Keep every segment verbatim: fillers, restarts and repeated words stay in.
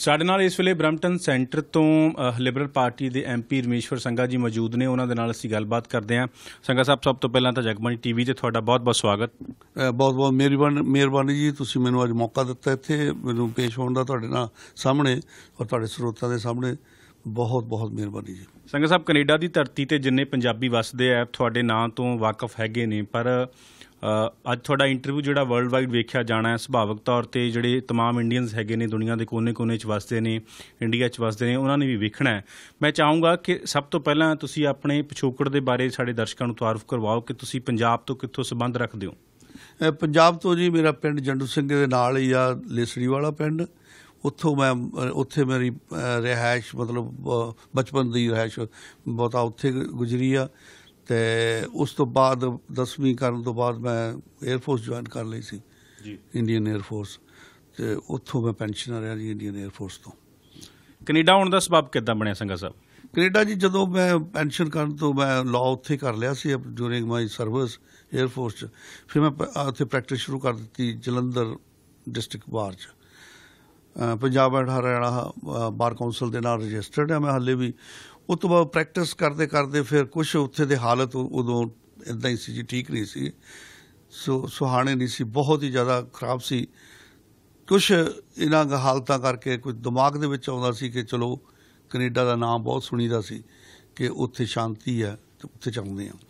ਸਾਡੇ ਨਾਲ ਇਸ ਵੇਲੇ ਬਰੈਂਪਟਨ ਸੈਂਟਰ ਤੋਂ ਲਿਬਰਲ ਪਾਰਟੀ ਦੇ ਐਮ ਪੀ ਰਮੇਸ਼ ਸੰਘਾ ਜੀ ਮੌਜੂਦ ਨੇ। ਉਹਨਾਂ ਦੇ ਨਾਲ ਅਸੀਂ ਗੱਲਬਾਤ ਕਰਦੇ ਹਾਂ। ਸੰਘਾ ਸਾਹਿਬ, ਸਭ ਤੋਂ ਪਹਿਲਾਂ ਤਾਂ ਜਗਬਾਣੀ ਟੀ ਵੀ 'ਤੇ ਤੁਹਾਡਾ ਬਹੁਤ ਬਹੁਤ ਸਵਾਗਤ। ਬਹੁਤ ਬਹੁਤ ਮਿਹਰਬਾਨੀ ਮਿਹਰਬਾਨੀ ਜੀ, ਤੁਸੀਂ ਮੈਨੂੰ ਅੱਜ ਮੌਕਾ ਦਿੱਤਾ ਇੱਥੇ ਮੈਨੂੰ ਪੇਸ਼ ਹੋਣ ਦਾ ਤੁਹਾਡੇ ਨਾਲ ਸਾਹਮਣੇ ਔਰ ਤੁਹਾਡੇ ਸਰੋਤਾਂ ਦੇ ਸਾਹਮਣੇ। ਬਹੁਤ ਬਹੁਤ ਮਿਹਰਬਾਨੀ ਜੀ। ਸੰਘਾ ਸਾਹਿਬ, ਕੈਨੇਡਾ ਦੀ ਧਰਤੀ 'ਤੇ ਜਿੰਨੇ ਪੰਜਾਬੀ ਵੱਸਦੇ ਆ ਤੁਹਾਡੇ ਨਾਂ ਤੋਂ ਵਾਕਫ ਹੈਗੇ ਨੇ, ਪਰ ਅੱਜ ਤੁਹਾਡਾ ਇੰਟਰਵਿਊ ਜਿਹੜਾ ਵਰਲਡ ਵਾਈਡ ਵੇਖਿਆ ਜਾਣਾ ਹੈ। ਸੁਭਾਵਿਕ ਤੌਰ 'ਤੇ ਜਿਹੜੇ ਤਮਾਮ ਇੰਡੀਅਨਸ ਹੈਗੇ ਨੇ, ਦੁਨੀਆ ਦੇ ਕੋਨੇ ਕੋਨੇ 'ਚ ਵੱਸਦੇ ਨੇ, ਇੰਡੀਆ 'ਚ ਵੱਸਦੇ ਨੇ, ਉਹਨਾਂ ਨੇ ਵੀ ਵੇਖਣਾ ਹੈ। ਮੈਂ ਚਾਹੂੰਗਾ ਕਿ ਸਭ ਤੋਂ ਪਹਿਲਾਂ ਤੁਸੀਂ ਆਪਣੇ ਪਿਛੋਕੜ ਦੇ ਬਾਰੇ ਸਾਡੇ ਦਰਸ਼ਕਾਂ ਨੂੰ ਤਾਰਫ ਕਰਵਾਓ ਕਿ ਤੁਸੀਂ ਪੰਜਾਬ ਤੋਂ ਕਿੱਥੋਂ ਸੰਬੰਧ ਰੱਖਦੇ ਹੋ। ਪੰਜਾਬ ਤੋਂ ਜੀ, ਮੇਰਾ ਪਿੰਡ ਜੰਡੂ ਸਿੰਘ ਦੇ ਨਾਲ ਹੀ ਆ, ਲੇਸੜੀ ਵਾਲਾ ਪਿੰਡ। ਉੱਥੋਂ ਮੈਂ ਉੱਥੇ ਮੇਰੀ ਰਿਹਾਇਸ਼ ਮਤਲਬ ਬਚਪਨ ਦੀ ਰਿਹਾਇਸ਼ ਬਹੁਤਾ ਉੱਥੇ ਗੁਜ਼ਰੀ ਆ। ਅਤੇ ਉਸ ਤੋਂ ਬਾਅਦ ਦਸਵੀਂ ਕਰਨ ਤੋਂ ਬਾਅਦ ਮੈਂ ਏਅਰਫੋਰਸ ਜੁਆਇਨ ਕਰ ਲਈ ਸੀ ਜੀ, ਇੰਡੀਅਨ ਏਅਰਫੋਰਸ, ਅਤੇ ਉੱਥੋਂ ਮੈਂ ਪੈਨਸ਼ਨਰ ਰਿਹਾ ਜੀ ਇੰਡੀਅਨ ਏਅਰਫੋਰਸ ਤੋਂ। ਕੈਨੇਡਾ ਆਉਣ ਦਾ ਸਬੱਬ ਕਿੱਦਾਂ ਬਣਿਆ ਸੰਘਾ ਸਾਹਿਬ? ਕੈਨੇਡਾ ਜੀ, ਜਦੋਂ ਮੈਂ ਪੈਨਸ਼ਨ ਕਰਨ ਤੋਂ ਮੈਂ ਲਾਅ ਉੱਥੇ ਕਰ ਲਿਆ ਸੀ ਡਿਊਰਿੰਗ ਮਾਈ ਸਰਵਿਸ ਏਅਰਫੋਰਸ 'ਚ। ਫਿਰ ਮੈਂ ਉੱਥੇ ਪ੍ਰੈਕਟਿਸ ਸ਼ੁਰੂ ਕਰ ਦਿੱਤੀ ਜਲੰਧਰ ਡਿਸਟ੍ਰਿਕਟ ਬਾਰ 'ਚ। Punjab and Haryana bar council ਦੇ ਨਾਲ ਰਜਿਸਟਰਡ ਹੈ ਮੈਂ ਹਾਲੇ ਵੀ। ਉਸ ਤੋਂ ਬਾਅਦ ਪ੍ਰੈਕਟਿਸ ਕਰਦੇ ਕਰਦੇ ਫਿਰ ਕੁਛ ਉੱਥੇ ਦੇ ਹਾਲਤ ਉਦੋਂ ਇੱਦਾਂ ਹੀ ਸੀ ਜੀ, ਠੀਕ ਨਹੀਂ ਸੀ, ਸੋ ਸੁਹਾਣੇ ਨਹੀਂ ਸੀ, ਬਹੁਤ ਹੀ ਜ਼ਿਆਦਾ ਖਰਾਬ ਸੀ। ਕੁਛ ਇਹਨਾਂ ਹਾਲਤਾਂ ਕਰਕੇ ਕੁਝ ਦਿਮਾਗ ਦੇ ਵਿੱਚ ਆਉਂਦਾ ਸੀ ਕਿ ਚਲੋ ਕੈਨੇਡਾ ਦਾ ਨਾਮ ਬਹੁਤ ਸੁਣੀਦਾ ਸੀ ਕਿ ਉੱਥੇ ਸ਼ਾਂਤੀ ਹੈ ਅਤੇ ਉੱਥੇ ਚਾਹੁੰਦੇ ਹਾਂ।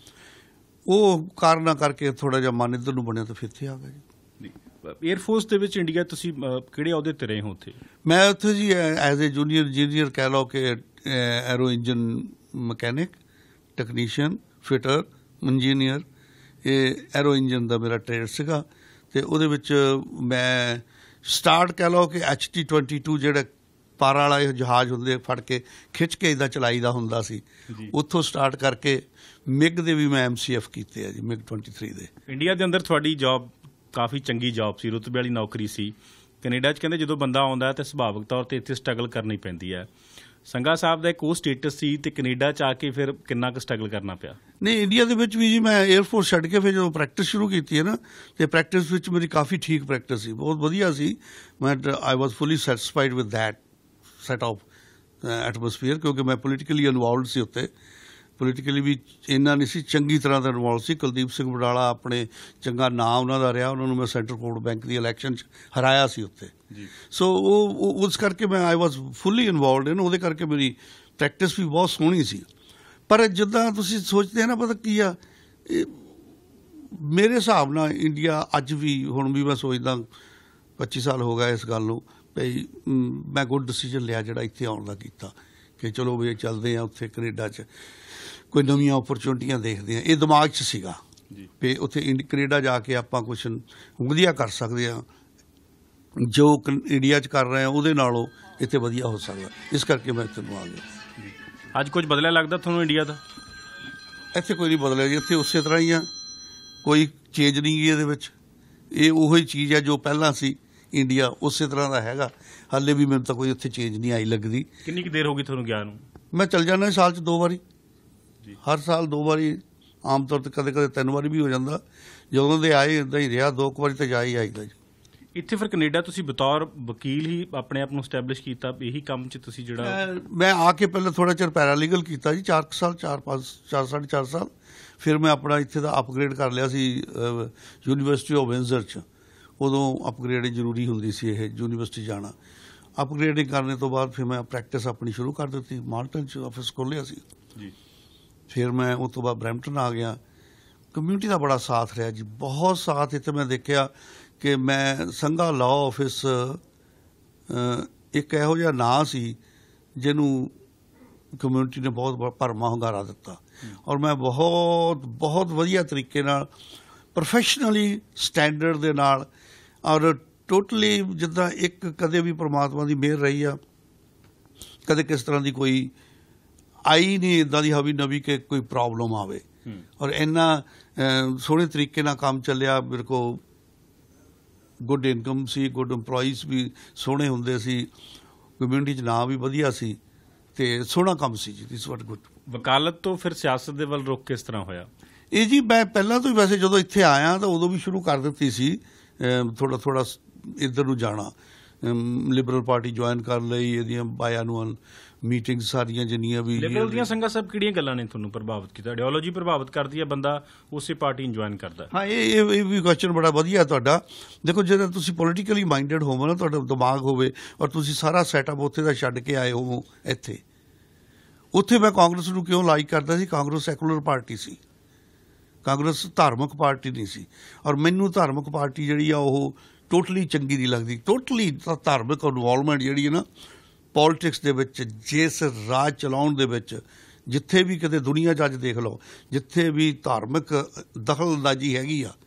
ਉਹ ਕਾਰਨਾਂ ਕਰਕੇ ਥੋੜ੍ਹਾ ਜਿਹਾ ਮਨ ਇੱਧਰ ਨੂੰ ਬਣਿਆ ਤਾਂ ਫਿਰ ਇੱਥੇ ਆ ਗਿਆ ਜੀ। ਏਅਰਫੋਰਸ ਦੇ ਵਿੱਚ ਇੰਡੀਆ ਤੁਸੀਂ ਕਿਹੜੇ ਅਹੁਦੇ 'ਤੇ ਰਹੇ ਹੋ ਉੱਥੇ? ਮੈਂ ਉੱਥੇ ਜੀ ਐਜ਼ ਏ ਜੂਨੀਅਰ ਇੰਜੀਨੀਅਰ ਕਹਿ ਲਓ ਕਿ aero engine mechanic, technician, fitter, engineer, ਇਹ ਐਰੋ ਇੰਜਨ ਦਾ ਮੇਰਾ ਟ੍ਰੇਡ ਸੀਗਾ। ਅਤੇ ਉਹਦੇ ਵਿੱਚ ਮੈਂ ਸਟਾਰਟ ਕਹਿ ਲਓ ਕਿ ਐਚ ਟੀ ਟਵੈਂਟੀ ਟੂ ਜਿਹੜੇ ਪਾਰਾ ਵਾਲਾ ਜਹਾਜ਼ ਹੁੰਦੇ ਫੜ ਕੇ ਖਿੱਚ ਕੇ ਇੱਦਾਂ ਚਲਾਈ ਦਾ ਹੁੰਦਾ ਸੀ, ਉੱਥੋਂ ਸਟਾਰਟ ਕਰਕੇ ਮਿਗ ਦੇ ਵੀ ਮੈਂ ਐਮ ਸੀ ਐਫ ਕੀਤੇ ਆ ਜੀ, ਮਿਗ ਟਵੈਂਟੀ ਥਰੀ ਦੇ। ਇੰਡੀਆ ਦੇ ਅੰਦਰ ਤੁਹਾਡੀ ਜੋਬ ਕਾਫੀ ਚੰਗੀ ਜੋਬ ਸੀ, ਰੁਤਬੇ ਵਾਲੀ ਨੌਕਰੀ ਸੀ। ਕੈਨੇਡਾ 'ਚ ਕਹਿੰਦੇ ਜਦੋਂ ਬੰਦਾ ਆਉਂਦਾ ਤਾਂ ਸੁਭਾਵਿਕ ਤੌਰ 'ਤੇ ਇੱਥੇ ਸਟਰਗਲ ਕਰਨੀ ਪੈਂਦੀ ਹੈ। ਸੰਘਾ ਸਾਹਿਬ ਦਾ ਇੱਕ ਉਹ ਸਟੇਟਸ ਸੀ ਅਤੇ ਕੈਨੇਡਾ 'ਚ ਆ ਕੇ ਫਿਰ ਕਿੰਨਾ ਕੁ ਸਟਰਗਲ ਕਰਨਾ ਪਿਆ? ਨਹੀਂ, ਇੰਡੀਆ ਦੇ ਵਿੱਚ ਵੀ ਜੀ ਮੈਂ ਏਅਰਫੋਰਸ ਛੱਡ ਕੇ ਫਿਰ ਜਦੋਂ ਪ੍ਰੈਕਟਿਸ ਸ਼ੁਰੂ ਕੀਤੀ ਹੈ ਨਾ, ਅਤੇ ਪ੍ਰੈਕਟਿਸ ਵਿੱਚ ਮੇਰੀ ਕਾਫੀ ਠੀਕ ਪ੍ਰੈਕਟਿਸ ਸੀ, ਬਹੁਤ ਵਧੀਆ ਸੀ। ਮੈਂ I was fully satisfied with that set of atmosphere, ਕਿਉਂਕਿ ਮੈਂ ਪੋਲੀਟੀਕਲੀ ਇਨਵੋਲਵਡ ਸੀ ਉੱਥੇ। ਪੋਲੀਟੀਕਲੀ ਵੀ ਇੰਨਾ ਨਹੀਂ ਸੀ, ਚੰਗੀ ਤਰ੍ਹਾਂ ਦਾ ਇਨਵੋਲਵ ਸੀ। ਕੁਲਦੀਪ ਸਿੰਘ ਵਡਾਲਾ ਆਪਣੇ ਚੰਗਾ ਨਾਂ ਉਹਨਾਂ ਦਾ ਰਿਹਾ, ਉਹਨਾਂ ਨੂੰ ਮੈਂ ਸੈਂਟਰਲ ਕੋਰਟ ਬੈਂਕ ਦੀ ਇਲੈਕਸ਼ਨ 'ਚ ਹਰਾਇਆ ਸੀ ਉੱਥੇ। ਸੋ ਉਹ ਉਸ ਕਰਕੇ ਮੈਂ I was fully involved in, ਉਹਦੇ ਕਰਕੇ ਮੇਰੀ ਪ੍ਰੈਕਟਿਸ ਵੀ ਬਹੁਤ ਸੋਹਣੀ ਸੀ। ਪਰ ਜਿੱਦਾਂ ਤੁਸੀਂ ਸੋਚਦੇ ਨਾ, ਪਤਾ ਕੀ ਆ, ਮੇਰੇ ਹਿਸਾਬ ਨਾਲ ਇੰਡੀਆ ਅੱਜ ਵੀ, ਹੁਣ ਵੀ ਮੈਂ ਸੋਚਦਾ ਪੱਚੀ ਸਾਲ ਹੋ ਗਏ ਇਸ ਗੱਲ ਨੂੰ, ਭਈ ਮੈਂ ਗੁੱਡ ਡਿਸੀਜਨ ਲਿਆ ਜਿਹੜਾ ਇੱਥੇ ਆਉਣ ਦਾ ਕੀਤਾ, ਕਿ ਚਲੋ ਵੀ ਚੱਲਦੇ ਹਾਂ ਉੱਥੇ ਕੈਨੇਡਾ 'ਚ, ਕੋਈ ਨਵੀਆਂ ਓਪਰਚੁਨਿਟੀਆਂ ਦੇਖਦੇ ਹਾਂ। ਇਹ ਦਿਮਾਗ 'ਚ ਸੀਗਾ ਵੀ ਉੱਥੇ ਕੈਨੇਡਾ ਜਾ ਕੇ ਆਪਾਂ ਕੁਛ ਵਧੀਆ ਕਰ ਸਕਦੇ ਹਾਂ, ਜੋ ਇੰਡੀਆ 'ਚ ਕਰ ਰਹੇ ਹਾਂ ਉਹਦੇ ਨਾਲੋਂ ਇੱਥੇ ਵਧੀਆ ਹੋ ਸਕਦਾ। ਇਸ ਕਰਕੇ ਮੈਂ ਇੱਥੇ ਨੂੰ ਆ ਗਿਆ। ਅੱਜ ਕੁਝ ਬਦਲਿਆ ਲੱਗਦਾ ਤੁਹਾਨੂੰ ਇੰਡੀਆ ਦਾ? ਇੱਥੇ ਕੋਈ ਨਹੀਂ ਬਦਲਿਆ ਜੀ, ਇੱਥੇ ਉਸੇ ਤਰ੍ਹਾਂ ਹੀ ਆ, ਕੋਈ ਚੇਂਜ ਨਹੀਂ ਗਈ ਇਹਦੇ ਵਿੱਚ। ਇਹ ਉਹੀ ਚੀਜ਼ ਹੈ ਜੋ ਪਹਿਲਾਂ ਸੀ, ਇੰਡੀਆ ਉਸੇ ਤਰ੍ਹਾਂ ਦਾ ਹੈਗਾ। ਹਾਲੇ ਵੀ ਮੈਨੂੰ ਤਾਂ ਕੋਈ ਉੱਥੇ ਚੇਂਜ ਨਹੀਂ ਆਈ ਲੱਗਦੀ। ਕਿੰਨੀ ਕੁ ਦੇਰ ਹੋ ਗਈ ਤੁਹਾਨੂੰ ਗਿਆ ਨੂੰ? ਮੈਂ ਚੱਲ ਜਾਂਦਾ ਸਾਲ 'ਚ ਦੋ ਵਾਰੀ, ਹਰ ਸਾਲ ਦੋ ਵਾਰੀ, ਆਮ ਤੌਰ 'ਤੇ ਕਦੇ ਕਦੇ ਤਿੰਨ ਵਾਰੀ ਵੀ ਹੋ ਜਾਂਦਾ। ਜਦੋਂ ਦੇ ਆਏ ਇੱਦਾਂ ਹੀ ਰਿਹਾ, ਦੋ ਕੁ ਵਾਰੀ ਤਾਂ ਜਾ ਹੀ ਆਈਦਾ ਜੀ। ਇੱਥੇ ਫਿਰ ਕੈਨੇਡਾ ਤੁਸੀਂ ਬਤੌਰ ਵਕੀਲ ਹੀ ਆਪਣੇ ਆਪ ਨੂੰ ਸਟੈਬਲਿਸ਼ ਕੀਤਾ, ਇਹੀ ਕੰਮ 'ਚ ਤੁਸੀਂ ਜਿਹੜਾ? ਮੈਂ ਆ ਕੇ ਪਹਿਲਾਂ ਥੋੜ੍ਹਾ ਚਿਰ ਪੈਰਾਲੀਗਲ ਕੀਤਾ ਜੀ, ਚਾਰ ਕੁ ਸਾਲ, ਚਾਰ ਪੰਜ ਚਾਰ ਸਾਢੇ ਚਾਰ ਸਾਲ। ਫਿਰ ਮੈਂ ਆਪਣਾ ਇੱਥੇ ਦਾ ਅਪਗ੍ਰੇਡ ਕਰ ਲਿਆ ਸੀ ਯੂਨੀਵਰਸਿਟੀ ਆਫ ਵਿੰਜ਼ਰ 'ਚ। ਉਦੋਂ ਅਪਗ੍ਰੇਡਿੰਗ ਜ਼ਰੂਰੀ ਹੁੰਦੀ ਸੀ ਇਹ ਯੂਨੀਵਰਸਿਟੀ ਜਾਣਾ। ਅਪਗ੍ਰੇਡਿੰਗ ਕਰਨ ਤੋਂ ਬਾਅਦ ਫਿਰ ਮੈਂ ਪ੍ਰੈਕਟਿਸ ਆਪਣੀ ਸ਼ੁਰੂ ਕਰ ਦਿੱਤੀ, ਮਾਲਟਨ 'ਚ ਆਫਿਸ ਖੋਲ੍ਹਿਆ ਸੀ ਜੀ। ਫਿਰ ਮੈਂ ਉਸ ਤੋਂ ਬਾਅਦ ਬਰੈਂਪਟਨ ਆ ਗਿਆ। ਕਮਿਊਨਿਟੀ ਦਾ ਬੜਾ ਸਾਥ ਰਿਹਾ ਜੀ, ਬਹੁਤ ਸਾਥ। ਇੱਥੇ ਮੈਂ ਦੇਖਿਆ ਕਿ ਮੈਂ ਸੰਘਾ ਲਾਅ ਆਫਿਸ ਇੱਕ ਇਹੋ ਜਿਹਾ ਨਾਂ ਸੀ ਜਿਹਨੂੰ ਕਮਿਊਨਿਟੀ ਨੇ ਬਹੁਤ ਭਰਵਾਂ ਹੁੰਗਾਰਾ ਦਿੱਤਾ, ਔਰ ਮੈਂ ਬਹੁਤ ਬਹੁਤ ਵਧੀਆ ਤਰੀਕੇ ਨਾਲ, ਪ੍ਰੋਫੈਸ਼ਨਲੀ ਸਟੈਂਡਰਡ ਦੇ ਨਾਲ, ਔਰ ਟੋਟਲੀ ਜਿੱਦਾਂ ਇੱਕ ਕਦੇ ਵੀ ਪਰਮਾਤਮਾ ਦੀ ਮਿਹਰ ਰਹੀ ਆ, ਕਦੇ ਕਿਸ ਤਰ੍ਹਾਂ ਦੀ ਕੋਈ ਆਈ ਨਹੀਂ ਇੱਦਾਂ ਦੀ ਹਵੀ ਨਵੀ ਕਿ ਕੋਈ ਪ੍ਰੋਬਲਮ ਆਵੇ। ਔਰ ਇੰਨਾ ਸੋਹਣੇ ਤਰੀਕੇ ਨਾਲ ਕੰਮ ਚੱਲਿਆ। ਮੇਰੇ ਕੋਲ ਗੁੱਡ ਇਨਕਮ ਸੀ, ਗੁੱਡ ਇੰਪਲੋਈਜ਼ ਵੀ ਸੋਹਣੇ ਹੁੰਦੇ ਸੀ, ਕਮਿਊਨਿਟੀ 'ਚ ਨਾਂ ਵੀ ਵਧੀਆ ਸੀ, ਅਤੇ ਸੋਹਣਾ ਕੰਮ ਸੀ ਜੀ। This what good. ਵਕਾਲਤ ਤੋਂ ਫਿਰ ਸਿਆਸਤ ਦੇ ਵੱਲ ਰੁਖ ਕਿਸ ਤਰ੍ਹਾਂ ਹੋਇਆ? ਇਹ ਜੀ ਮੈਂ ਪਹਿਲਾਂ ਤੋਂ ਹੀ ਵੈਸੇ ਜਦੋਂ ਇੱਥੇ ਆਇਆ ਤਾਂ ਉਦੋਂ ਵੀ ਸ਼ੁਰੂ ਕਰ ਦਿੱਤੀ ਸੀ ਥੋੜ੍ਹਾ ਥੋੜ੍ਹਾ ਇੱਧਰ ਨੂੰ ਜਾਣਾ, ਲਿਬਰਲ ਪਾਰਟੀ ਜੁਆਇਨ ਕਰ ਲਈ, ਇਹਦੀਆਂ ਬਾਇਆਨੂਅਲ ਮੀਟਿੰਗ ਸਾਰੀਆਂ ਜਿੰਨੀਆਂ ਵੀ ਲਿਬਰਲ ਦੀਆਂ ਸੰਘਾਂ ਸਭ ਕਿਹੜੀਆਂ ਗੱਲਾਂ ਨੇ ਤੁਹਾਨੂੰ ਪ੍ਰਭਾਵਿਤ ਕੀਤਾ? ਆਈਡੀਓਲੋਜੀ ਪ੍ਰਭਾਵਿਤ ਕਰਦੀ ਹੈ, ਬੰਦਾ ਉਸੇ ਪਾਰਟੀ ਨੂੰ ਜੁਆਇਨ ਕਰਦਾ? ਹਾਂ, ਇਹ ਇਹ ਇਹ ਵੀ ਕੁਐਸਚਨ ਬੜਾ ਵਧੀਆ ਤੁਹਾਡਾ। ਦੇਖੋ, ਜਦੋਂ ਤੁਸੀਂ ਪੋਲੀਟੀਕਲੀ ਮਾਈਂਡਡ ਹੋਵੋ ਨਾ, ਤੁਹਾਡਾ ਦਿਮਾਗ ਹੋਵੇ ਔਰ ਤੁਸੀਂ ਸਾਰਾ ਸੈਟਅਪ ਉੱਥੇ ਦਾ ਛੱਡ ਕੇ ਆਏ ਹੋਵੋ ਇੱਥੇ, ਉੱਥੇ ਮੈਂ ਕਾਂਗਰਸ ਨੂੰ ਕਿਉਂ ਲਾਈਕ ਕਰਦਾ ਸੀ? ਕਾਂਗਰਸ ਸੈਕੂਲਰ ਪਾਰਟੀ ਸੀ, ਕਾਂਗਰਸ ਧਾਰਮਿਕ ਪਾਰਟੀ ਨਹੀਂ ਸੀ। ਔਰ ਮੈਨੂੰ ਧਾਰਮਿਕ ਪਾਰਟੀ ਜਿਹੜੀ ਆ ਉਹ ਟੋਟਲੀ ਚੰਗੀ ਨਹੀਂ ਲੱਗਦੀ। ਟੋਟਲੀ ਧਾਰਮਿਕ ਇਨਵੋਲਵਮੈਂਟ ਜਿਹੜੀ ਹੈ ਨਾ ਪੋਲੀਟਿਕਸ ਦੇ ਵਿੱਚ, ਜਿਸ ਰਾਜ ਚਲਾਉਣ ਦੇ ਵਿੱਚ, ਜਿੱਥੇ ਵੀ ਕਿਤੇ ਦੁਨੀਆ 'ਚ ਅੱਜ ਦੇਖ ਲਓ, ਜਿੱਥੇ ਵੀ ਧਾਰਮਿਕ ਦਖਲਅੰਦਾਜ਼ੀ ਹੈਗੀ ਆ,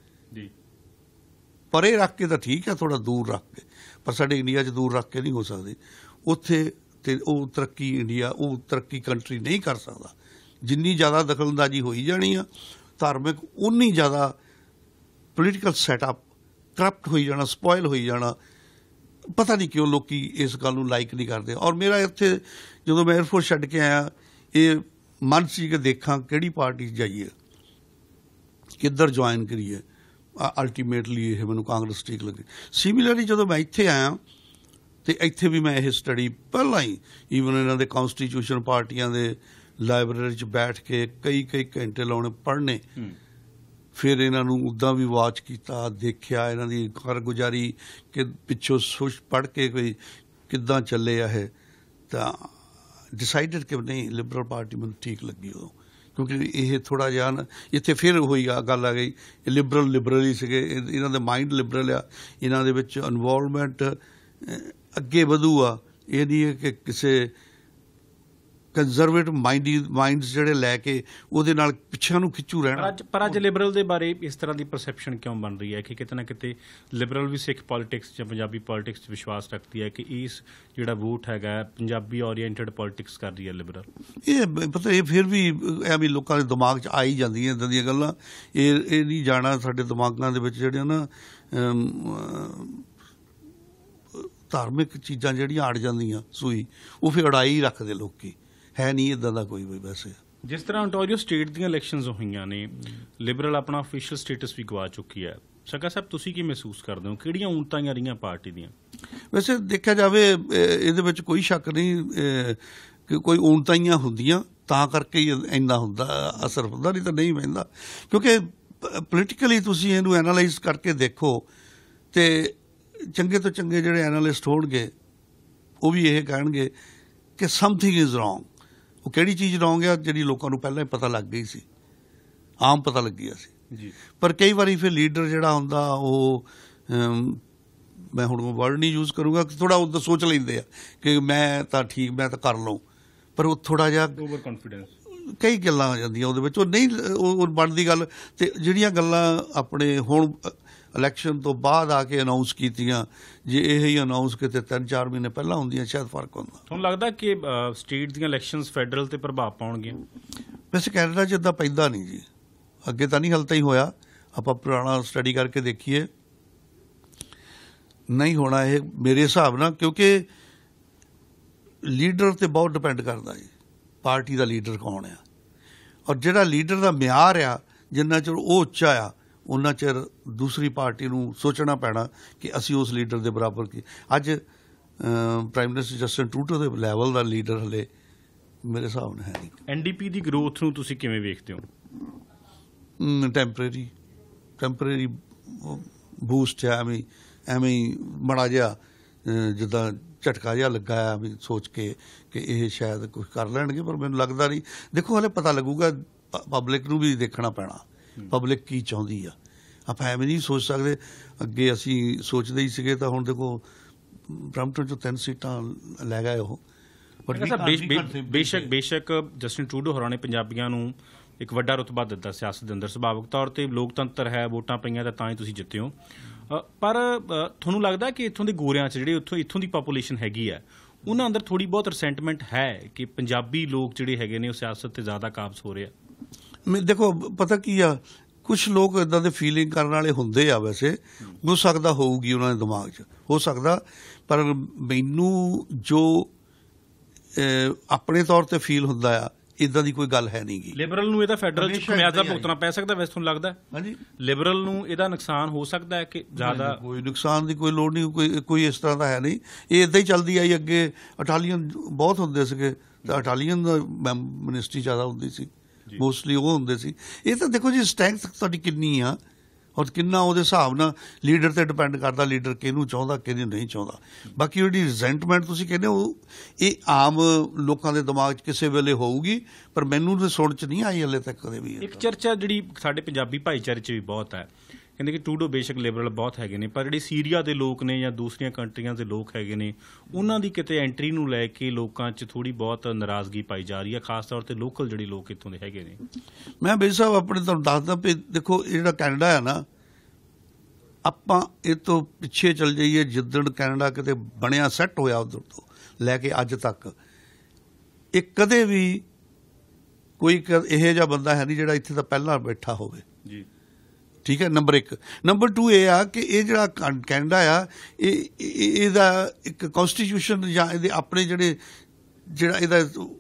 ਪਰੇ ਰੱਖ ਕੇ ਤਾਂ ਠੀਕ ਹੈ, ਥੋੜ੍ਹਾ ਦੂਰ ਰੱਖ ਕੇ, ਪਰ ਸਾਡੇ ਇੰਡੀਆ 'ਚ ਦੂਰ ਰੱਖ ਕੇ ਨਹੀਂ ਹੋ ਸਕਦੀ। ਉੱਥੇ ਤੇ ਉਹ ਤਰੱਕੀ ਇੰਡੀਆ, ਉਹ ਤਰੱਕੀ ਕੰਟਰੀ ਨਹੀਂ ਕਰ ਸਕਦਾ। ਜਿੰਨੀ ਜ਼ਿਆਦਾ ਦਖਲਅੰਦਾਜ਼ੀ ਹੋਈ ਜਾਣੀ ਆ ਧਾਰਮਿਕ, ਉਨੀ ਜ਼ਿਆਦਾ ਪੋਲੀਟੀਕਲ ਸੈਟਅਪ ਕਰਪਟ ਹੋਈ ਜਾਣਾ, ਸਪੋਇਲ ਹੋਈ ਜਾਣਾ। ਪਤਾ ਨਹੀਂ ਕਿਉਂ ਲੋਕੀ ਇਸ ਗੱਲ ਨੂੰ ਲਾਈਕ ਨਹੀਂ ਕਰਦੇ। ਔਰ ਮੇਰਾ ਇੱਥੇ ਜਦੋਂ ਮੈਂ ਏਅਰਫੋਰਸ ਛੱਡ ਕੇ ਆਇਆ, ਇਹ ਮਨ ਸੀ ਕਿ ਦੇਖਾਂ ਕਿਹੜੀ ਪਾਰਟੀ 'ਚ ਜਾਈਏ, ਕਿੱਧਰ ਜੁਆਇਨ ਕਰੀਏ। ਅਲਟੀਮੇਟਲੀ ਇਹ ਮੈਨੂੰ ਕਾਂਗਰਸ ਠੀਕ ਲੱਗੀ। ਸਿਮਿਲਰਲੀ ਜਦੋਂ ਮੈਂ ਇੱਥੇ ਆਇਆ ਤੇ ਇੱਥੇ ਵੀ ਮੈਂ ਇਹ ਸਟੱਡੀ ਪਹਿਲਾਂ ਹੀ ਈਵਨ ਇਹਨਾਂ ਦੇ ਕੌਂਸਟੀਟਿਊਸ਼ਨ ਪਾਰਟੀਆਂ ਦੇ ਲਾਇਬ੍ਰੇਰੀ 'ਚ ਬੈਠ ਕੇ ਕਈ ਕਈ ਘੰਟੇ ਲਾਉਣੇ ਪੜ੍ਹਨੇ, ਫਿਰ ਇਹਨਾਂ ਨੂੰ ਉੱਦਾਂ ਵੀ ਵਾਚ ਕੀਤਾ, ਦੇਖਿਆ ਇਹਨਾਂ ਦੀ ਕਾਰਗੁਜ਼ਾਰੀ ਕਿ ਪਿੱਛੋਂ ਸੋਚ ਪੜ੍ਹ ਕੇ ਕੋਈ ਕਿੱਦਾਂ ਚੱਲੇ ਆ ਇਹ, ਤਾਂ ਡਿਸਾਈਡਡ ਕਿ ਨਹੀਂ ਲਿਬਰਲ ਪਾਰਟੀ ਮੈਨੂੰ ਠੀਕ ਲੱਗੀ ਉਦੋਂ। ਕਿਉਂਕਿ ਇਹ ਥੋੜ੍ਹਾ ਜਿਹਾ ਨਾ ਇੱਥੇ ਫਿਰ ਹੋਈ ਆ ਗੱਲ ਆ ਗਈ, ਲਿਬਰਲ ਲਿਬਰਲ ਹੀ ਸੀਗੇ, ਇਹਨਾਂ ਦੇ ਮਾਈਂਡ ਲਿਬਰਲ ਆ, ਇਹਨਾਂ ਦੇ ਵਿੱਚ ਇਨਵੋਲਵਮੈਂਟ ਅੱਗੇ ਵਧੂ ਆ। ਇਹ ਨਹੀਂ ਹੈ ਕਿ ਕਿਸੇ ਕੰਜ਼ਰਵੇਟਿਵ ਮਾਈਂਡ ਮਾਈਂਡਸ ਜਿਹੜੇ ਲੈ ਕੇ ਉਹਦੇ ਨਾਲ ਪਿੱਛੇ ਨੂੰ ਖਿੱਚੂ ਰਹਿਣਾ। ਪਰ ਅੱਜ ਲਿਬਰਲ ਦੇ ਬਾਰੇ ਇਸ ਤਰ੍ਹਾਂ ਦੀ ਪਰਸੈਪਸ਼ਨ ਕਿਉਂ ਬਣ ਰਹੀ ਹੈ ਕਿ ਕਿਤੇ ਨਾ ਕਿਤੇ ਲਿਬਰਲ ਵੀ ਸਿੱਖ ਪੋਲੀਟਿਕਸ ਜਾਂ ਪੰਜਾਬੀ ਪੋਲੀਟਿਕਸ 'ਚ ਵਿਸ਼ਵਾਸ ਰੱਖਦੀ ਹੈ ਕਿ ਇਸ ਜਿਹੜਾ ਵੋਟ ਹੈਗਾ ਪੰਜਾਬੀ ਓਰੀਐਂਟਡ ਪੋਲੀਟਿਕਸ ਕਰ ਰਹੀ ਹੈ ਲਿਬਰਲ? ਇਹ ਪਤਾ ਇਹ ਫਿਰ ਵੀ ਐਵੇਂ ਲੋਕਾਂ ਦੇ ਦਿਮਾਗ 'ਚ ਆ ਹੀ ਜਾਂਦੀਆਂ ਇੱਦਾਂ ਦੀਆਂ ਗੱਲਾਂ। ਇਹ ਇਹ ਨਹੀਂ ਜਾਣਾ ਸਾਡੇ ਦਿਮਾਗਾਂ ਦੇ ਵਿੱਚ ਜਿਹੜੀਆਂ ਨਾ ਧਾਰਮਿਕ ਚੀਜ਼ਾਂ ਜਿਹੜੀਆਂ ਅੜ ਜਾਂਦੀਆਂ ਸੂਈ, ਉਹ ਫਿਰ ਅੜਾਈ ਰੱਖਦੇ ਲੋਕੀ। ਹੈ ਨਹੀਂ ਇੱਦਾਂ ਦਾ ਕੋਈ ਵੀ। ਵੈਸੇ ਜਿਸ ਤਰ੍ਹਾਂ ontario ਸਟੇਟ ਦੀਆਂ ਇਲੈਕਸ਼ਨਸ ਹੋਈਆਂ ਨੇ, ਲਿਬਰਲ ਆਪਣਾ ਅਫੀਸ਼ੀਅਲ ਸਟੇਟਸ ਵੀ ਗਵਾ ਚੁੱਕੀ ਹੈ। ਸੰਘਾ ਸਾਹਿਬ, ਤੁਸੀਂ ਕੀ ਮਹਿਸੂਸ ਕਰਦੇ ਹੋ? ਕਿਹੜੀਆਂ ਊਣਤਾਈਆਂ ਰਹੀਆਂ ਪਾਰਟੀ ਦੀਆਂ? ਵੈਸੇ ਦੇਖਿਆ ਜਾਵੇ ਇਹਦੇ ਵਿੱਚ ਕੋਈ ਸ਼ੱਕ ਨਹੀਂ ਕਿ ਕੋਈ ਊਣਤਾਈਆਂ ਹੁੰਦੀਆਂ, ਤਾਂ ਕਰਕੇ ਹੀ ਇੰਨਾ ਹੁੰਦਾ ਅਸਰ ਹੁੰਦਾ, ਨਹੀਂ ਤਾਂ ਨਹੀਂ ਪੈਂਦਾ। ਕਿਉਂਕਿ ਪੋਲੀਟੀਕਲੀ ਤੁਸੀਂ ਇਹਨੂੰ ਐਨਾਲਾਈਜ਼ ਕਰਕੇ ਦੇਖੋ ਤੇ ਚੰਗੇ ਤੋਂ ਚੰਗੇ ਜਿਹੜੇ ਐਨਾਲਿਸਟ ਹੋਣਗੇ ਉਹ ਵੀ ਇਹ ਕਹਿਣਗੇ ਕਿ ਸਮਥਿੰਗ ਇਜ਼ ਰੌਂਗ। ਉਹ ਕਿਹੜੀ ਚੀਜ਼ ਰੌਂਗ ਆ? ਜਿਹੜੀ ਲੋਕਾਂ ਨੂੰ ਪਹਿਲਾਂ ਹੀ ਪਤਾ ਲੱਗ ਗਈ ਸੀ, ਆਮ ਪਤਾ ਲੱਗਿਆ ਸੀ ਜੀ। ਪਰ ਕਈ ਵਾਰੀ ਫਿਰ ਲੀਡਰ ਜਿਹੜਾ ਹੁੰਦਾ ਉਹ, ਮੈਂ ਹੁਣ ਵਰਡ ਨਹੀਂ ਯੂਜ਼ ਕਰੂੰਗਾ, ਥੋੜ੍ਹਾ ਉੱਦਾਂ ਸੋਚ ਲੈਂਦੇ ਆ ਕਿ ਮੈਂ ਤਾਂ ਠੀਕ, ਮੈਂ ਤਾਂ ਕਰ ਲਊਂ, ਪਰ ਉਹ ਥੋੜ੍ਹਾ ਜਿਹਾ ਓਵਰ ਕੌਨਫੀਡੈਂਸ, ਕਈ ਗੱਲਾਂ ਆ ਜਾਂਦੀਆਂ ਉਹਦੇ ਵਿੱਚ, ਉਹ ਨਹੀਂ ਉਹ ਬਣਦੀ ਗੱਲ। ਤੇ ਜਿਹੜੀਆਂ ਗੱਲਾਂ ਆਪਣੇ ਹੁਣ ਇਲੈਕਸ਼ਨ ਤੋਂ ਬਾਅਦ ਆ ਕੇ ਅਨਾਊਂਸ ਕੀਤੀਆਂ, ਜੇ ਇਹ ਹੀ ਅਨਾਊਂਸ ਕਿਤੇ ਤਿੰਨ ਚਾਰ ਮਹੀਨੇ ਪਹਿਲਾਂ ਹੁੰਦੀਆਂ ਸ਼ਾਇਦ ਫਰਕ ਹੁੰਦਾ। ਤੁਹਾਨੂੰ ਲੱਗਦਾ ਕਿ ਸਟੇਟ ਦੀਆਂ ਇਲੈਕਸ਼ਨਸ ਫੈਡਰਲ ਤੇ ਪ੍ਰਭਾਵ ਪਾਉਣਗੀਆਂ? ਵੈਸੇ ਕੈਨੇਡਾ 'ਚ ਇੱਦਾਂ ਪੈਂਦਾ ਨਹੀਂ ਜੀ, ਅੱਗੇ ਤਾਂ ਨਹੀਂ ਹਾਲੇ ਤਾਂ ਹੀ ਹੋਇਆ। ਆਪਾਂ ਪੁਰਾਣਾ ਸਟੱਡੀ ਕਰਕੇ ਦੇਖੀਏ, ਨਹੀਂ ਹੋਣਾ ਇਹ ਮੇਰੇ ਹਿਸਾਬ ਨਾਲ, ਕਿਉਂਕਿ ਲੀਡਰ 'ਤੇ ਬਹੁਤ ਡਿਪੈਂਡ ਕਰਦਾ ਜੀ, ਪਾਰਟੀ ਦਾ ਲੀਡਰ ਕੌਣ ਆ। ਔਰ ਜਿਹੜਾ ਲੀਡਰ ਦਾ ਮਿਆਰ ਆ, ਜਿੰਨਾ ਚਿਰ ਉਹ ਉੱਚਾ ਆ, ਉਹਨਾਂ ਚਿਰ ਦੂਸਰੀ ਪਾਰਟੀ ਨੂੰ ਸੋਚਣਾ ਪੈਣਾ ਕਿ ਅਸੀਂ ਉਸ ਲੀਡਰ ਦੇ ਬਰਾਬਰ ਕੀ। ਅੱਜ ਪ੍ਰਾਈਮ ਮਿਨਿਸਟਰ ਜਸਟਿਨ ਟਰੂਡੋ ਦੇ ਲੈਵਲ ਦਾ ਲੀਡਰ ਹਲੇ ਮੇਰੇ ਹਿਸਾਬ ਨਾਲ ਹੈ ਨਹੀਂ। ਐਨ ਡੀ ਪੀ ਦੀ ਗਰੋਥ ਨੂੰ ਤੁਸੀਂ ਕਿਵੇਂ ਵੇਖਦੇ ਹੋ? ਟੈਂਪਰੇਰੀ ਟੈਂਪਰੇਰੀ ਬੂਸਟ ਹੈ, ਐਵੇਂ ਐਵੇਂ ਹੀ ਮਾੜਾ ਜਿਹਾ ਜਿੱਦਾਂ ਝਟਕਾ ਜਿਹਾ ਲੱਗਾ ਆ ਵੀ ਸੋਚ ਕੇ ਕਿ ਇਹ ਸ਼ਾਇਦ ਕੁਛ ਕਰ ਲੈਣਗੇ, ਪਰ ਮੈਨੂੰ ਲੱਗਦਾ ਨਹੀਂ। ਦੇਖੋ ਹਲੇ ਪਤਾ ਲੱਗੂਗਾ, ਪਬਲਿਕ ਨੂੰ ਵੀ ਦੇਖਣਾ ਪੈਣਾ ਪਬਲਿਕ ਕੀ ਚਾਹੁੰਦੀ ਆ। ਆਪਾਂ ਐਵੇਂ ਨਹੀਂ ਸੋਚ ਸਕਦੇ। ਅੱਗੇ ਅਸੀਂ ਸੋਚਦੇ ਹੀ ਸੀਗੇ, ਤਾਂ ਹੁਣ ਦੇਖੋ ਬਰੈਂਪਟਨ 'ਚੋਂ ਤਿੰਨ ਸੀਟਾਂ ਲੈ ਗਏ ਉਹ। ਬੇਸ਼ੱਕ ਬੇਸ਼ੱਕ ਜਸਟਿਨ ਟਰੂਡੋ ਹੋਰਾਂ ਨੇ ਪੰਜਾਬੀਆਂ ਨੂੰ ਇੱਕ ਵੱਡਾ ਰੁਤਬਾ ਦਿੱਤਾ ਸਿਆਸਤ ਦੇ ਅੰਦਰ, ਸੁਭਾਵਿਕ ਤੌਰ 'ਤੇ ਲੋਕਤੰਤਰ ਹੈ, ਵੋਟਾਂ ਪਈਆਂ ਤਾਂ ਤਾਂ ਹੀ ਤੁਸੀਂ ਜਿੱਤੇ ਹੋ। ਪਰ ਤੁਹਾਨੂੰ ਲੱਗਦਾ ਕਿ ਇੱਥੋਂ ਦੇ ਗੋਰਿਆਂ 'ਚ ਜਿਹੜੇ ਉੱਥੋਂ ਇੱਥੋਂ ਦੀ ਪਾਪੂਲੇਸ਼ਨ ਹੈਗੀ ਆ, ਉਹਨਾਂ ਅੰਦਰ ਥੋੜ੍ਹੀ ਬਹੁਤ ਰਿਸੈਂਟਮੈਂਟ ਹੈ ਕਿ ਪੰਜਾਬੀ ਲੋਕ ਜਿਹੜੇ ਹੈਗੇ ਨੇ ਉਹ ਸਿਆਸਤ 'ਤੇ ਜ਼ਿਆਦਾ ਕਾਬਜ਼ ਹੋ ਰਹੇ ਆ? ਮੈਂ ਦੇਖੋ ਪਤਾ ਕੀ ਆ, ਕੁਛ ਲੋਕ ਇੱਦਾਂ ਦੇ ਫੀਲਿੰਗ ਕਰਨ ਵਾਲੇ ਹੁੰਦੇ ਆ। ਵੈਸੇ ਹੋ ਸਕਦਾ ਹੋਊਗੀ ਉਹਨਾਂ ਦੇ ਦਿਮਾਗ 'ਚ, ਹੋ ਸਕਦਾ, ਪਰ ਮੈਨੂੰ ਜੋ ਆਪਣੇ ਤੌਰ 'ਤੇ ਫੀਲ ਹੁੰਦਾ ਆ ਇਦਾਂ ਦੀ ਕੋਈ ਗੱਲ ਹੈ ਨਹੀਂ ਗੀ। ਲਿਬਰਲ ਨੂੰ ਇਹਦਾ ਫੈਡਰਲ ਚ ਹਮੇਸ਼ਾ ਖਮਿਆਜ਼ਾ ਏਦਾਂ ਹੀ ਭੁਗਤਣਾ ਪੈ ਸਕਦਾ ਵੈਸੇ ਤੁਹਾਨੂੰ ਲੱਗਦਾ? ਹਾਂਜੀ, ਲਿਬਰਲ ਨੂੰ ਇਹਦਾ ਨੁਕਸਾਨ ਹੋ ਸਕਦਾ ਹੈ ਕਿ ਜ਼ਿਆਦਾ? ਕੋਈ ਨੁਕਸਾਨ ਦੀ ਕੋਈ ਲੋੜ ਨਹੀਂ, ਕੋਈ ਕੋਈ ਇਸ ਤਰ੍ਹਾਂ ਦਾ ਹੈ ਨਹੀਂ। ਇਹ ਇਦਾਂ ਹੀ ਚੱਲਦੀ ਆਈ। ਅੱਗੇ ਇਟਾਲੀਅਨ ਬਹੁਤ ਹੁੰਦੇ ਸੀਗੇ ਤਾਂ ਇਟਾਲੀਅਨ ਦਾ ਮਿਨਿਸਟਰੀ ਜ਼ਿਆਦਾ ਹੁੰਦੀ ਸੀ, ਮੋਸਟਲੀ ਉਹ ਹੁੰਦੇ ਸੀ। ਇਹ ਤਾਂ ਦੇਖੋ ਜੀ ਸਟਰੈਂਥ ਤੁਹਾਡੀ ਕਿੰਨੀ ਆ ਔਰ ਕਿੰਨਾ ਉਹਦੇ ਹਿਸਾਬ ਨਾਲ ਲੀਡਰ ਤੇ ਡਿਪੈਂਡ ਕਰਦਾ, ਲੀਡਰ ਕਿਹਨੂੰ ਚਾਹੁੰਦਾ ਕਿਹਨੂੰ ਨਹੀਂ ਚਾਹੁੰਦਾ। ਬਾਕੀ ਜਿਹੜੀ ਰਿਜ਼ੈਂਟਮੈਂਟ ਤੁਸੀਂ ਕਹਿੰਦੇ ਹੋ ਇਹ ਆਮ ਲੋਕਾਂ ਦੇ ਦਿਮਾਗ 'ਚ ਕਿਸੇ ਵੇਲੇ ਹੋਊਗੀ, ਪਰ ਮੈਨੂੰ ਤਾਂ ਸੁਣ 'ਚ ਨਹੀਂ ਆਈ ਹਲੇ ਤੱਕ ਕਦੇ ਵੀ। ਇੱਕ ਚਰਚਾ ਜਿਹੜੀ ਸਾਡੇ ਪੰਜਾਬੀ ਭਾਈਚਾਰੇ 'ਚ ਵੀ ਬਹੁਤ ਹੈ, ਕਹਿੰਦੇ ਕਿ ਟਰੂਡੋ ਬੇਸ਼ੱਕ ਲਿਬਰਲ ਬਹੁਤ ਹੈਗੇ ਨੇ, ਪਰ ਜਿਹੜੇ ਸੀਰੀਆ ਦੇ ਲੋਕ ਨੇ ਜਾਂ ਦੂਸਰੀਆਂ ਕੰਟਰੀਆਂ ਦੇ ਲੋਕ ਹੈਗੇ ਨੇ ਉਹਨਾਂ ਦੀ ਕਿਤੇ ਐਂਟਰੀ ਨੂੰ ਲੈ ਕੇ ਲੋਕਾਂ 'ਚ ਥੋੜ੍ਹੀ ਬਹੁਤ ਨਾਰਾਜ਼ਗੀ ਪਾਈ ਜਾ ਰਹੀ ਹੈ, ਖਾਸ ਤੌਰ ਤੇ ਲੋਕਲ ਜਿਹੜੇ ਲੋਕ ਇੱਥੋਂ ਦੇ ਹੈਗੇ ਨੇ। ਮੈਂ ਬੇਜ ਸਾਹਿਬ ਆਪਣੇ ਤੁਹਾਨੂੰ ਦੱਸਦਾ ਵੀ ਦੇਖੋ ਇਹ ਜਿਹੜਾ ਕੈਨੇਡਾ ਹੈ ਨਾ, ਆਪਾਂ ਇਹ ਤੋਂ ਪਿੱਛੇ ਚੱਲ ਜਾਈਏ ਜਿੱਦਣ ਕੈਨੇਡਾ ਕਿਤੇ ਬਣਿਆ ਸੈੱਟ ਹੋਇਆ ਉਧਰ ਤੋਂ ਲੈ ਕੇ ਅੱਜ ਤੱਕ ਇਹ ਕਦੇ ਵੀ ਕੋਈ ਇਹੋ ਜਿਹਾ ਬੰਦਾ ਹੈ ਨਹੀਂ ਜਿਹੜਾ ਇੱਥੇ ਤਾਂ ਪਹਿਲਾਂ ਬੈਠਾ ਹੋਵੇ ਜੀ। ਠੀਕ ਹੈ, ਨੰਬਰ ਇੱਕ। ਨੰਬਰ ਟੂ ਇਹ ਆ ਕਿ ਇਹ ਜਿਹੜਾ ਕੈਨੇਡਾ ਆ ਇਹ ਇਹਦਾ ਇੱਕ ਕੌਨਸਟੀਟਿਊਸ਼ਨ ਜਾਂ ਇਹਦੇ ਆਪਣੇ ਜਿਹੜੇ ਜਿਹੜਾ ਇਹਦਾ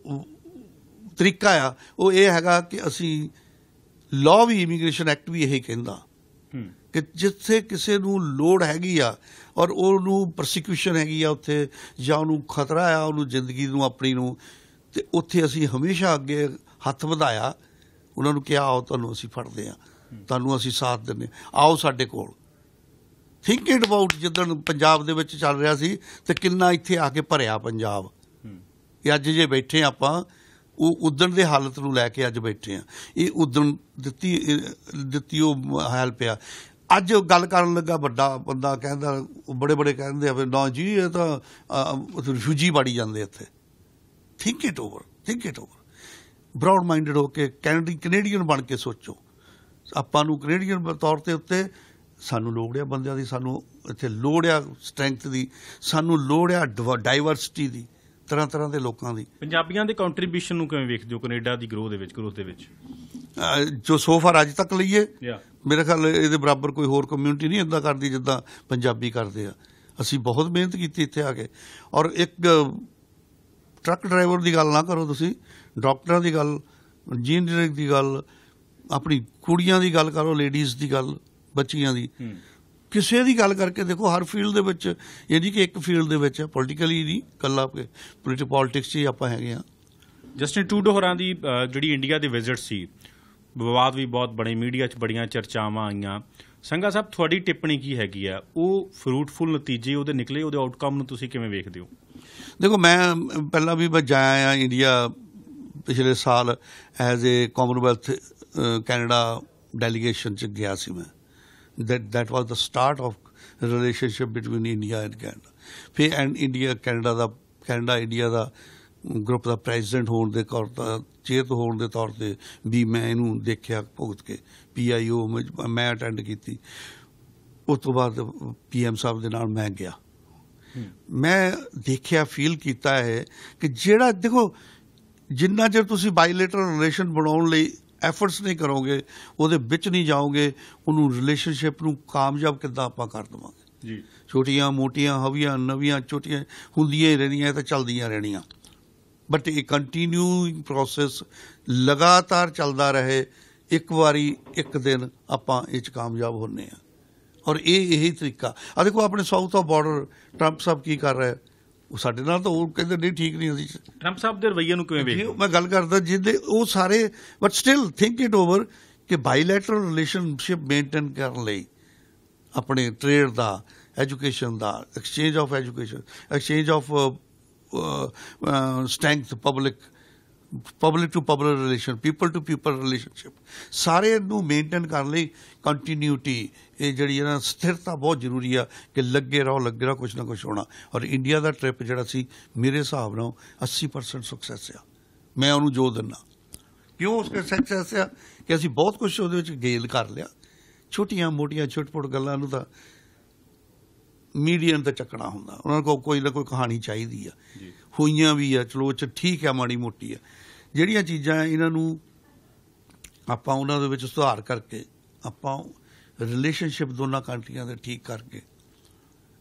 ਤਰੀਕਾ ਆ ਉਹ ਇਹ ਹੈਗਾ ਕਿ ਅਸੀਂ ਲਾਅ ਵੀ ਇਮੀਗ੍ਰੇਸ਼ਨ ਐਕਟ ਵੀ ਇਹੀ ਕਹਿੰਦਾ ਕਿ ਜਿੱਥੇ ਕਿਸੇ ਨੂੰ ਲੋੜ ਹੈਗੀ ਆ ਔਰ ਉਹਨੂੰ ਪ੍ਰੋਸੀਕਿਊਸ਼ਨ ਹੈਗੀ ਆ ਉੱਥੇ ਜਾਂ ਉਹਨੂੰ ਖਤਰਾ ਆ ਉਹਨੂੰ ਜ਼ਿੰਦਗੀ ਨੂੰ ਆਪਣੀ ਨੂੰ, ਤੇ ਉੱਥੇ ਅਸੀਂ ਹਮੇਸ਼ਾ ਅੱਗੇ ਹੱਥ ਵਧਾਇਆ, ਉਹਨਾਂ ਨੂੰ ਕਿਹਾ ਆਓ ਤੁਹਾਨੂੰ ਅਸੀਂ ਫੜਦੇ ਹਾਂ, ਤੁਹਾਨੂੰ ਅਸੀਂ ਸਾਥ ਦਿੰਦੇ, ਆਓ ਸਾਡੇ ਕੋਲ। ਥਿੰਕ ਇਟ ਅਬਾਊਟ ਜਿੱਦਣ ਪੰਜਾਬ ਦੇ ਵਿੱਚ ਚੱਲ ਰਿਹਾ ਸੀ ਤੇ ਕਿੰਨਾ ਇੱਥੇ ਆ ਕੇ ਭਰਿਆ ਪੰਜਾਬ। ਇਹ ਅੱਜ ਜੇ ਬੈਠੇ ਆਪਾਂ ਉਹ ਉਦਣ ਦੇ ਹਾਲਤ ਨੂੰ ਲੈ ਕੇ ਅੱਜ ਬੈਠੇ ਆ। ਇਹ ਉਦਣ ਦਿੱਤੀ ਦਿੱਤੀ ਉਹ ਹੈਲਪ ਆ। ਅੱਜ ਗੱਲ ਕਰਨ ਲੱਗਾ ਵੱਡਾ ਬੰਦਾ ਕਹਿੰਦਾ, ਬੜੇ ਬੜੇ ਕਹਿੰਦੇ ਆ ਨਾ ਜੀ ਇਹ ਤਾਂ ਰਿਫਿਊਜੀ ਵੜੀ ਜਾਂਦੇ ਇੱਥੇ। Think it over, think it over. Broad minded ਹੋ ਕੇ ਕੈਨੇਡੀ ਕੈਨੇਡੀਅਨ ਬਣ ਕੇ ਸੋਚੋ। ਆਪਾਂ ਨੂੰ ਕੈਨੇਡੀਅਨ ਤੌਰ ਤੇ ਉੱਤੇ ਸਾਨੂੰ ਲੋੜ ਆ ਬੰਦਿਆਂ ਦੀ, ਸਾਨੂੰ ਇੱਥੇ ਲੋੜ ਆ ਸਟਰੈਂਥ ਦੀ, ਸਾਨੂੰ ਲੋੜ ਆ ਡਾਈਵਰਸਿਟੀ ਦੀ, ਤਰ੍ਹਾਂ ਤਰ੍ਹਾਂ ਦੇ ਲੋਕਾਂ ਦੀ। ਪੰਜਾਬੀਆਂ ਦੇ ਕੰਟਰੀਬਿਊਸ਼ਨ ਨੂੰ ਕਿਵੇਂ ਵੇਖਦੇ ਹੋ ਕੈਨੇਡਾ ਦੀ ਗਰੋਥ ਦੇ ਵਿੱਚ ਗਰੋਥ ਦੇ ਵਿੱਚ? ਜੋ ਸੋ ਫਾਰ ਅੱਜ ਤੱਕ ਲਈਏ ਮੇਰੇ ਖਿਆਲ ਇਹਦੇ ਬਰਾਬਰ ਕੋਈ ਹੋਰ ਕਮਿਊਨਿਟੀ ਨਹੀਂ ਇੱਦਾਂ ਕਰਦੀ ਜਿੱਦਾਂ ਪੰਜਾਬੀ ਕਰਦੇ ਆ। ਅਸੀਂ ਬਹੁਤ ਮਿਹਨਤ ਕੀਤੀ ਇੱਥੇ ਆ ਕੇ। ਔਰ ਇੱਕ ਟਰੱਕ ਡਰਾਈਵਰ ਦੀ ਗੱਲ ਨਾ ਕਰੋ ਤੁਸੀਂ, ਡਾਕਟਰਾਂ ਦੀ ਗੱਲ, ਇੰਜੀਨੀਅਰਿੰਗ ਦੀ ਗੱਲ, ਆਪਣੀ ਕੁੜੀਆਂ ਦੀ ਗੱਲ ਕਰੋ, ਲੇਡੀਜ਼ ਦੀ ਗੱਲ, ਬੱਚੀਆਂ ਦੀ, ਕਿਸੇ ਦੀ ਗੱਲ ਕਰਕੇ ਦੇਖੋ ਹਰ ਫੀਲਡ ਦੇ ਵਿੱਚ। ਇਹ ਨਹੀਂ ਕਿ ਇੱਕ ਫੀਲਡ ਦੇ ਵਿੱਚ ਪੋਲੀਟੀਕਲੀ ਨਹੀਂ ਇਕੱਲਾ ਪੋਲੀਟਿਕ ਪੋਲੀਟਿਕਸ 'ਚ ਹੀ ਆਪਾਂ ਹੈਗੇ ਹਾਂ। ਜਸਟਿਨ ਟਰੂਡੋ ਹੋਰਾਂ ਦੀ ਜਿਹੜੀ ਇੰਡੀਆ ਦੀ ਵਿਜ਼ਿਟ ਸੀ, ਵਿਵਾਦ ਵੀ ਬਹੁਤ ਬਣੇ, ਮੀਡੀਆ 'ਚ ਬੜੀਆਂ ਚਰਚਾਵਾਂ ਆਈਆਂ। ਸੰਘਾ ਸਾਹਿਬ ਤੁਹਾਡੀ ਟਿੱਪਣੀ ਕੀ ਹੈਗੀ ਆ? ਉਹ ਫਰੂਟਫੁਲ ਨਤੀਜੇ ਉਹਦੇ ਨਿਕਲੇ, ਉਹਦੇ ਆਊਟਕਮ ਨੂੰ ਤੁਸੀਂ ਕਿਵੇਂ ਵੇਖਦੇ ਹੋ? ਦੇਖੋ ਮੈਂ ਪਹਿਲਾਂ ਵੀ ਮੈਂ ਜਾਇਆ ਆ ਇੰਡੀਆ ਪਿਛਲੇ ਸਾਲ as a Commonwealth Canada delegation 'ਚ ਗਿਆ ਸੀ ਮੈਂ। that that was the start of relationship between India and Canada। ਫਿਰ ਐਂਡ ਇੰਡੀਆ ਕੈਨੇਡਾ ਦਾ ਕੈਨੇਡਾ ਇੰਡੀਆ ਦਾ ਗਰੁੱਪ ਦਾ ਪ੍ਰੈਜ਼ੀਡੈਂਟ ਹੋਣ ਦੇ ਤੌਰ ਤੇ, ਚੇਅਰ ਹੋਣ ਦੇ ਤੌਰ ਤੇ ਵੀ ਮੈਂ ਇਹਨੂੰ ਦੇਖਿਆ ਭੁਗਤ ਕੇ। ਪੀ ਆਈ ਓ ਮੈਂ ਅਟੈਂਡ ਕੀਤੀ। ਉਸ ਤੋਂ ਬਾਅਦ ਪੀ ਐਮ ਸਾਹਿਬ ਦੇ ਨਾਲ ਮੈਂ ਗਿਆ। ਮੈਂ ਦੇਖਿਆ, ਫੀਲ ਕੀਤਾ ਹੈ ਕਿ ਜਿਹੜਾ ਦੇਖੋ ਜਿੰਨਾ ਚਿਰ ਤੁਸੀਂ ਬਾਇਲੇਟਰਲ ਰਿਲੇਸ਼ਨ ਬਣਾਉਣ ਲਈ ਐਫਰਟਸ ਨਹੀਂ ਕਰੋਗੇ, ਉਹਦੇ ਵਿੱਚ ਨਹੀਂ ਜਾਓਗੇ, ਉਹਨੂੰ ਰਿਲੇਸ਼ਨਸ਼ਿਪ ਨੂੰ ਕਾਮਯਾਬ ਕਿੱਦਾਂ ਆਪਾਂ ਕਰ ਦੇਵਾਂਗੇ ਜੀ। ਛੋਟੀਆਂ ਮੋਟੀਆਂ ਹਵੀਆਂ ਨਵੀਆਂ ਛੋਟੀਆਂ ਹੁੰਦੀਆਂ ਹੀ ਰਹਿਣੀਆਂ, ਤਾਂ ਚੱਲਦੀਆਂ ਰਹਿਣੀਆਂ। ਬਟ ਇਹ ਕੰਟੀਨਿਊਇੰਗ ਪ੍ਰੋਸੈਸ ਲਗਾਤਾਰ ਚੱਲਦਾ ਰਹੇ, ਇੱਕ ਵਾਰੀ ਇੱਕ ਦਿਨ ਆਪਾਂ ਇਹ 'ਚ ਕਾਮਯਾਬ ਹੁੰਦੇ ਹਾਂ। ਔਰ ਇਹ ਇਹੀ ਤਰੀਕਾ ਆ। ਦੇਖੋ ਆਪਣੇ ਸਾਊਥ ਆਫ ਬਾਰਡਰ ਟਰੰਪ ਸਾਹਿਬ ਕੀ ਕਰ ਰਹੇ, ਉਹ ਸਾਡੇ ਨਾਲ ਤਾਂ ਉਹ ਕਹਿੰਦੇ ਨਹੀਂ ਠੀਕ ਨਹੀਂ। ਅਸੀਂ ਟਰੰਪ ਸਾਹਿਬ ਦੇ ਰਵੱਈਏ ਨੂੰ ਕਿਵੇਂ ਵੇਖਦੇ? ਮੈਂ ਗੱਲ ਕਰਦਾ ਜਿਹਦੇ ਉਹ ਸਾਰੇ, but still think it over ਕਿ ਬਾਇਲੈਟਰਲ ਰਿਲੇਸ਼ਨਸ਼ਿਪ ਮੇਨਟੇਨ ਕਰਨ ਲਈ ਆਪਣੇ ਟ੍ਰੇਡ ਦਾ, ਐਜੂਕੇਸ਼ਨ ਦਾ, exchange of education, exchange of strength, public public to public relation, people to people relationship, ਸਾਰੇ ਨੂੰ ਮੇਨਟੇਨ ਕਰਨ ਲਈ ਕੰਟੀਨਿਊਟੀ, ਇਹ ਜਿਹੜੀ ਹੈ ਨਾ ਸਥਿਰਤਾ ਬਹੁਤ ਜ਼ਰੂਰੀ ਆ ਕਿ ਲੱਗੇ ਰਹੋ ਲੱਗੇ ਰਹੋ ਕੁਛ ਨਾ ਕੁਛ ਹੋਣਾ। ਔਰ ਇੰਡੀਆ ਦਾ ਟ੍ਰਿਪ ਜਿਹੜਾ ਸੀ ਮੇਰੇ ਹਿਸਾਬ ਨਾਲ ਅੱਸੀ ਪਰਸੈਂਟ ਸਕਸੈਸ ਆ। ਮੈਂ ਉਹਨੂੰ ਜੋ ਦਿੰਦਾ। ਕਿਉਂ ਸਕਸੈਸ ਆ ਕਿ ਅਸੀਂ ਬਹੁਤ ਕੁਛ ਉਹਦੇ ਵਿੱਚ ਗੇਲ ਕਰ ਲਿਆ। ਛੋਟੀਆਂ ਮੋਟੀਆਂ ਛੋਟ-ਮੋਟ ਗੱਲਾਂ ਨੂੰ ਤਾਂ ਮੀਡੀਆ ਨੂੰ ਤਾਂ ਚੱਕਣਾ ਹੁੰਦਾ, ਉਹਨਾਂ ਕੋਲ ਕੋਈ ਨਾ ਕੋਈ ਕਹਾਣੀ ਚਾਹੀਦੀ ਆ, ਹੋਈਆਂ ਵੀ ਆ, ਚਲੋ ਚ ਠੀਕ ਆ, ਮਾੜੀ ਮੋਟੀ ਆ। ਜਿਹੜੀਆਂ ਚੀਜ਼ਾਂ ਇਹਨਾਂ ਨੂੰ ਆਪਾਂ ਉਹਨਾਂ ਦੇ ਵਿੱਚ ਸੁਧਾਰ ਕਰਕੇ ਆਪਾਂ ਰਿਲੇਸ਼ਨਸ਼ਿਪ ਦੋਨਾਂ ਕੰਟਰੀਆਂ ਦੇ ਠੀਕ ਕਰਕੇ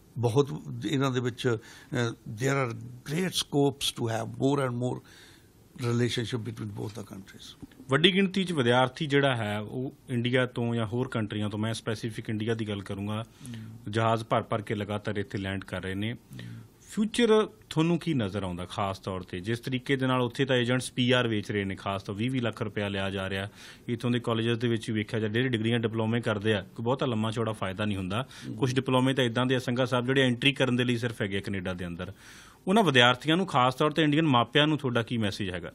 ਬਹੁਤ ਇਹਨਾਂ ਦੇ ਵਿੱਚ there are great scopes to have more and more relationship between both the countries. ਵੱਡੀ ਗਿਣਤੀ 'ਚ ਵਿਦਿਆਰਥੀ ਜਿਹੜਾ ਹੈ ਉਹ ਇੰਡੀਆ ਤੋਂ ਜਾਂ ਹੋਰ ਕੰਟਰੀਆਂ ਤੋਂ, ਮੈਂ ਸਪੈਸੀਫਿਕ ਇੰਡੀਆ ਦੀ ਗੱਲ ਕਰੂੰਗਾ, ਜਹਾਜ਼ ਭਰ ਭਰ ਕੇ ਲਗਾਤਾਰ ਇੱਥੇ ਲੈਂਡ ਕਰ ਰਹੇ ਨੇ। ਫਿਊਚਰ ਤੁਹਾਨੂੰ ਕੀ ਨਜ਼ਰ ਆਉਂਦਾ ਖਾਸ ਤੌਰ 'ਤੇ, ਜਿਸ ਤਰੀਕੇ ਦੇ ਨਾਲ ਉੱਥੇ ਤਾਂ ਏਜੰਟਸ ਪੀ ਆਰ ਵੇਚ ਰਹੇ ਨੇ, ਖਾਸ ਤੌਰ ਵੀਹ ਵੀਹ ਲੱਖ ਰੁਪਇਆ ਲਿਆ ਜਾ ਰਿਹਾ। ਇੱਥੋਂ ਦੇ ਕਾਲਜਸ ਦੇ ਵਿੱਚ ਵੀ ਵੇਖਿਆ ਜਾ, ਜਿਹੜੇ ਡਿਗਰੀਆਂ ਡਿਪਲੋਮੇ ਕਰਦੇ ਆ, ਕੋਈ ਬਹੁਤਾ ਲੰਮਾ ਚੌੜਾ ਫਾਇਦਾ ਨਹੀਂ ਹੁੰਦਾ। ਕੁਝ ਡਿਪਲੋਮੇ ਤਾਂ ਇੱਦਾਂ ਦੇ ਆ ਸੰਘਾ ਸਾਹਿਬ ਜਿਹੜੇ ਐਂਟਰੀ ਕਰਨ ਦੇ ਲਈ ਸਿਰਫ ਹੈਗੇ ਕੈਨੇਡਾ ਦੇ ਅੰਦਰ। ਉਹਨਾਂ ਵਿਦਿਆਰਥੀਆਂ ਨੂੰ, ਖਾਸ ਤੌਰ 'ਤੇ ਇੰਡੀਅਨ ਮਾਪਿਆਂ ਨੂੰ ਤੁਹਾਡਾ ਕੀ ਮੈਸੇਜ ਹੈਗਾ?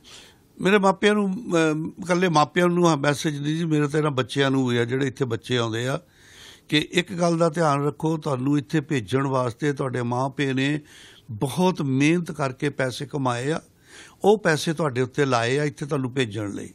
ਮੇਰੇ ਮਾਪਿਆਂ ਨੂੰ, ਇਕੱਲੇ ਮਾਪਿਆਂ ਨੂੰ ਮੈਸੇਜ ਨਹੀਂ ਜੀ, ਮੇਰੇ ਤਾਂ ਇਹਨਾਂ ਬੱਚਿਆਂ ਨੂੰ ਵੀ ਆ ਜਿਹੜੇ ਇੱਥੇ ਬੱਚੇ ਆਉਂਦੇ ਆ, ਕਿ ਇੱਕ ਗੱਲ ਦਾ ਧਿਆਨ ਰੱਖੋ, ਤੁਹਾਨੂੰ ਇੱਥੇ ਭੇਜਣ ਵਾਸਤੇ ਤੁਹਾਡੇ ਮਾਂ ਪਿਓ ਨੇ ਬਹੁਤ ਮਿਹਨਤ ਕਰਕੇ ਪੈਸੇ ਕਮਾਏ ਆ, ਉਹ ਪੈਸੇ ਤੁਹਾਡੇ ਉੱਤੇ ਲਾਏ ਆ ਇੱਥੇ ਤੁਹਾਨੂੰ ਭੇਜਣ ਲਈ।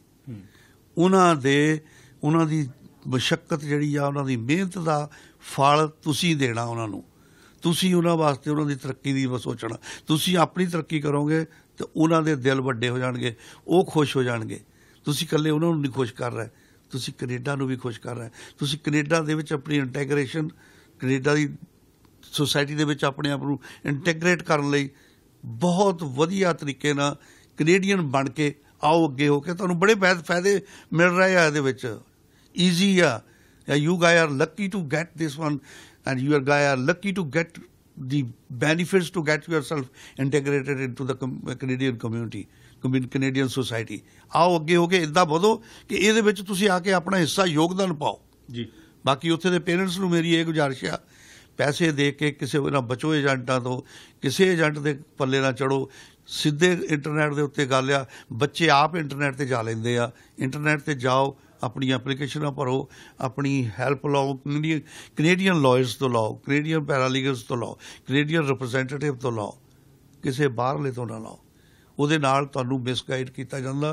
ਉਹਨਾਂ ਦੇ ਉਹਨਾਂ ਦੀ ਮਸ਼ੱਕਤ ਜਿਹੜੀ ਆ, ਉਹਨਾਂ ਦੀ ਮਿਹਨਤ ਦਾ ਫਲ ਤੁਸੀਂ ਦੇਣਾ ਉਹਨਾਂ ਨੂੰ। ਤੁਸੀਂ ਉਹਨਾਂ ਵਾਸਤੇ ਉਹਨਾਂ ਦੀ ਤਰੱਕੀ ਦੀ ਸੋਚਣਾ। ਤੁਸੀਂ ਆਪਣੀ ਤਰੱਕੀ ਕਰੋਗੇ ਤੇ ਉਹਨਾਂ ਦੇ ਦਿਲ ਵੱਡੇ ਹੋ ਜਾਣਗੇ, ਉਹ ਖੁਸ਼ ਹੋ ਜਾਣਗੇ। ਤੁਸੀਂ ਇਕੱਲੇ ਉਹਨਾਂ ਨੂੰ ਨਹੀਂ ਖੁਸ਼ ਕਰ ਰਹੇ, ਤੁਸੀਂ ਕੈਨੇਡਾ ਨੂੰ ਵੀ ਖੁਸ਼ ਕਰ ਰਹੇ। ਤੁਸੀਂ ਕੈਨੇਡਾ ਦੇ ਵਿੱਚ ਆਪਣੀ ਇੰਟੈਗਰੇਸ਼ਨ, ਕੈਨੇਡਾ ਦੀ ਸੋਸਾਇਟੀ ਦੇ ਵਿੱਚ ਆਪਣੇ ਆਪ ਨੂੰ ਇੰਟੈਗਰੇਟ ਕਰਨ ਲਈ ਬਹੁਤ ਵਧੀਆ ਤਰੀਕੇ ਨਾਲ ਕੈਨੇਡੀਅਨ ਬਣ ਕੇ ਆਓ ਅੱਗੇ ਹੋ ਕੇ। ਤੁਹਾਨੂੰ ਬੜੇ ਫਾਇਦੇ ਮਿਲ ਰਹੇ ਆ ਇਹਦੇ ਵਿੱਚ, ਈਜ਼ੀ ਆ। You guy are lucky to get this one and you are guy are lucky to get the benefits to get yourself integrated into the Canadian community, Canadian society। ਆਓ ਅੱਗੇ ਹੋ ਕੇ ਇੱਦਾਂ ਵਧੋ ਕਿ ਇਹਦੇ ਵਿੱਚ ਤੁਸੀਂ ਆ ਕੇ ਆਪਣਾ ਹਿੱਸਾ ਯੋਗਦਾਨ ਪਾਓ ਜੀ। ਬਾਕੀ ਉੱਥੇ ਦੇ ਪੇਰੈਂਟਸ ਨੂੰ ਮੇਰੀ ਇਹ ਗੁਜ਼ਾਰਿਸ਼ ਆ, ਪੈਸੇ ਦੇ ਕੇ ਕਿਸੇ ਨਾਲ ਬਚੋ ਏਜੰਟਾਂ ਤੋਂ, ਕਿਸੇ ਏਜੰਟ ਦੇ ਪੱਲੇ ਨਾ ਚੜੋ। ਸਿੱਧੇ ਇੰਟਰਨੈਟ ਦੇ ਉੱਤੇ ਗੱਲ ਆ, ਬੱਚੇ ਆਪ ਇੰਟਰਨੈਟ 'ਤੇ ਜਾ ਲੈਂਦੇ ਆ। ਇੰਟਰਨੈਟ 'ਤੇ ਜਾਓ, ਆਪਣੀ ਐਪਲੀਕੇਸ਼ਨਾਂ ਭਰੋ, ਆਪਣੀ ਹੈਲਪ ਲਓ, ਕੈਨੇਡੀਅਨ ਲਾਇਰਸ ਤੋਂ ਲਾਓ, ਕੈਨੇਡੀਅਨ ਪੈਰਾਲੀਗਲਸ ਤੋਂ ਲਾਓ, ਕੈਨੇਡੀਅਨ ਰਿਪਰੈਜ਼ੈਂਟੇਟਿਵ ਤੋਂ ਲਾਓ, ਕਿਸੇ ਬਾਹਰਲੇ ਤੋਂ ਨਾ ਲਾਓ। ਉਹਦੇ ਨਾਲ ਤੁਹਾਨੂੰ ਮਿਸਗਾਈਡ ਕੀਤਾ ਜਾਂਦਾ।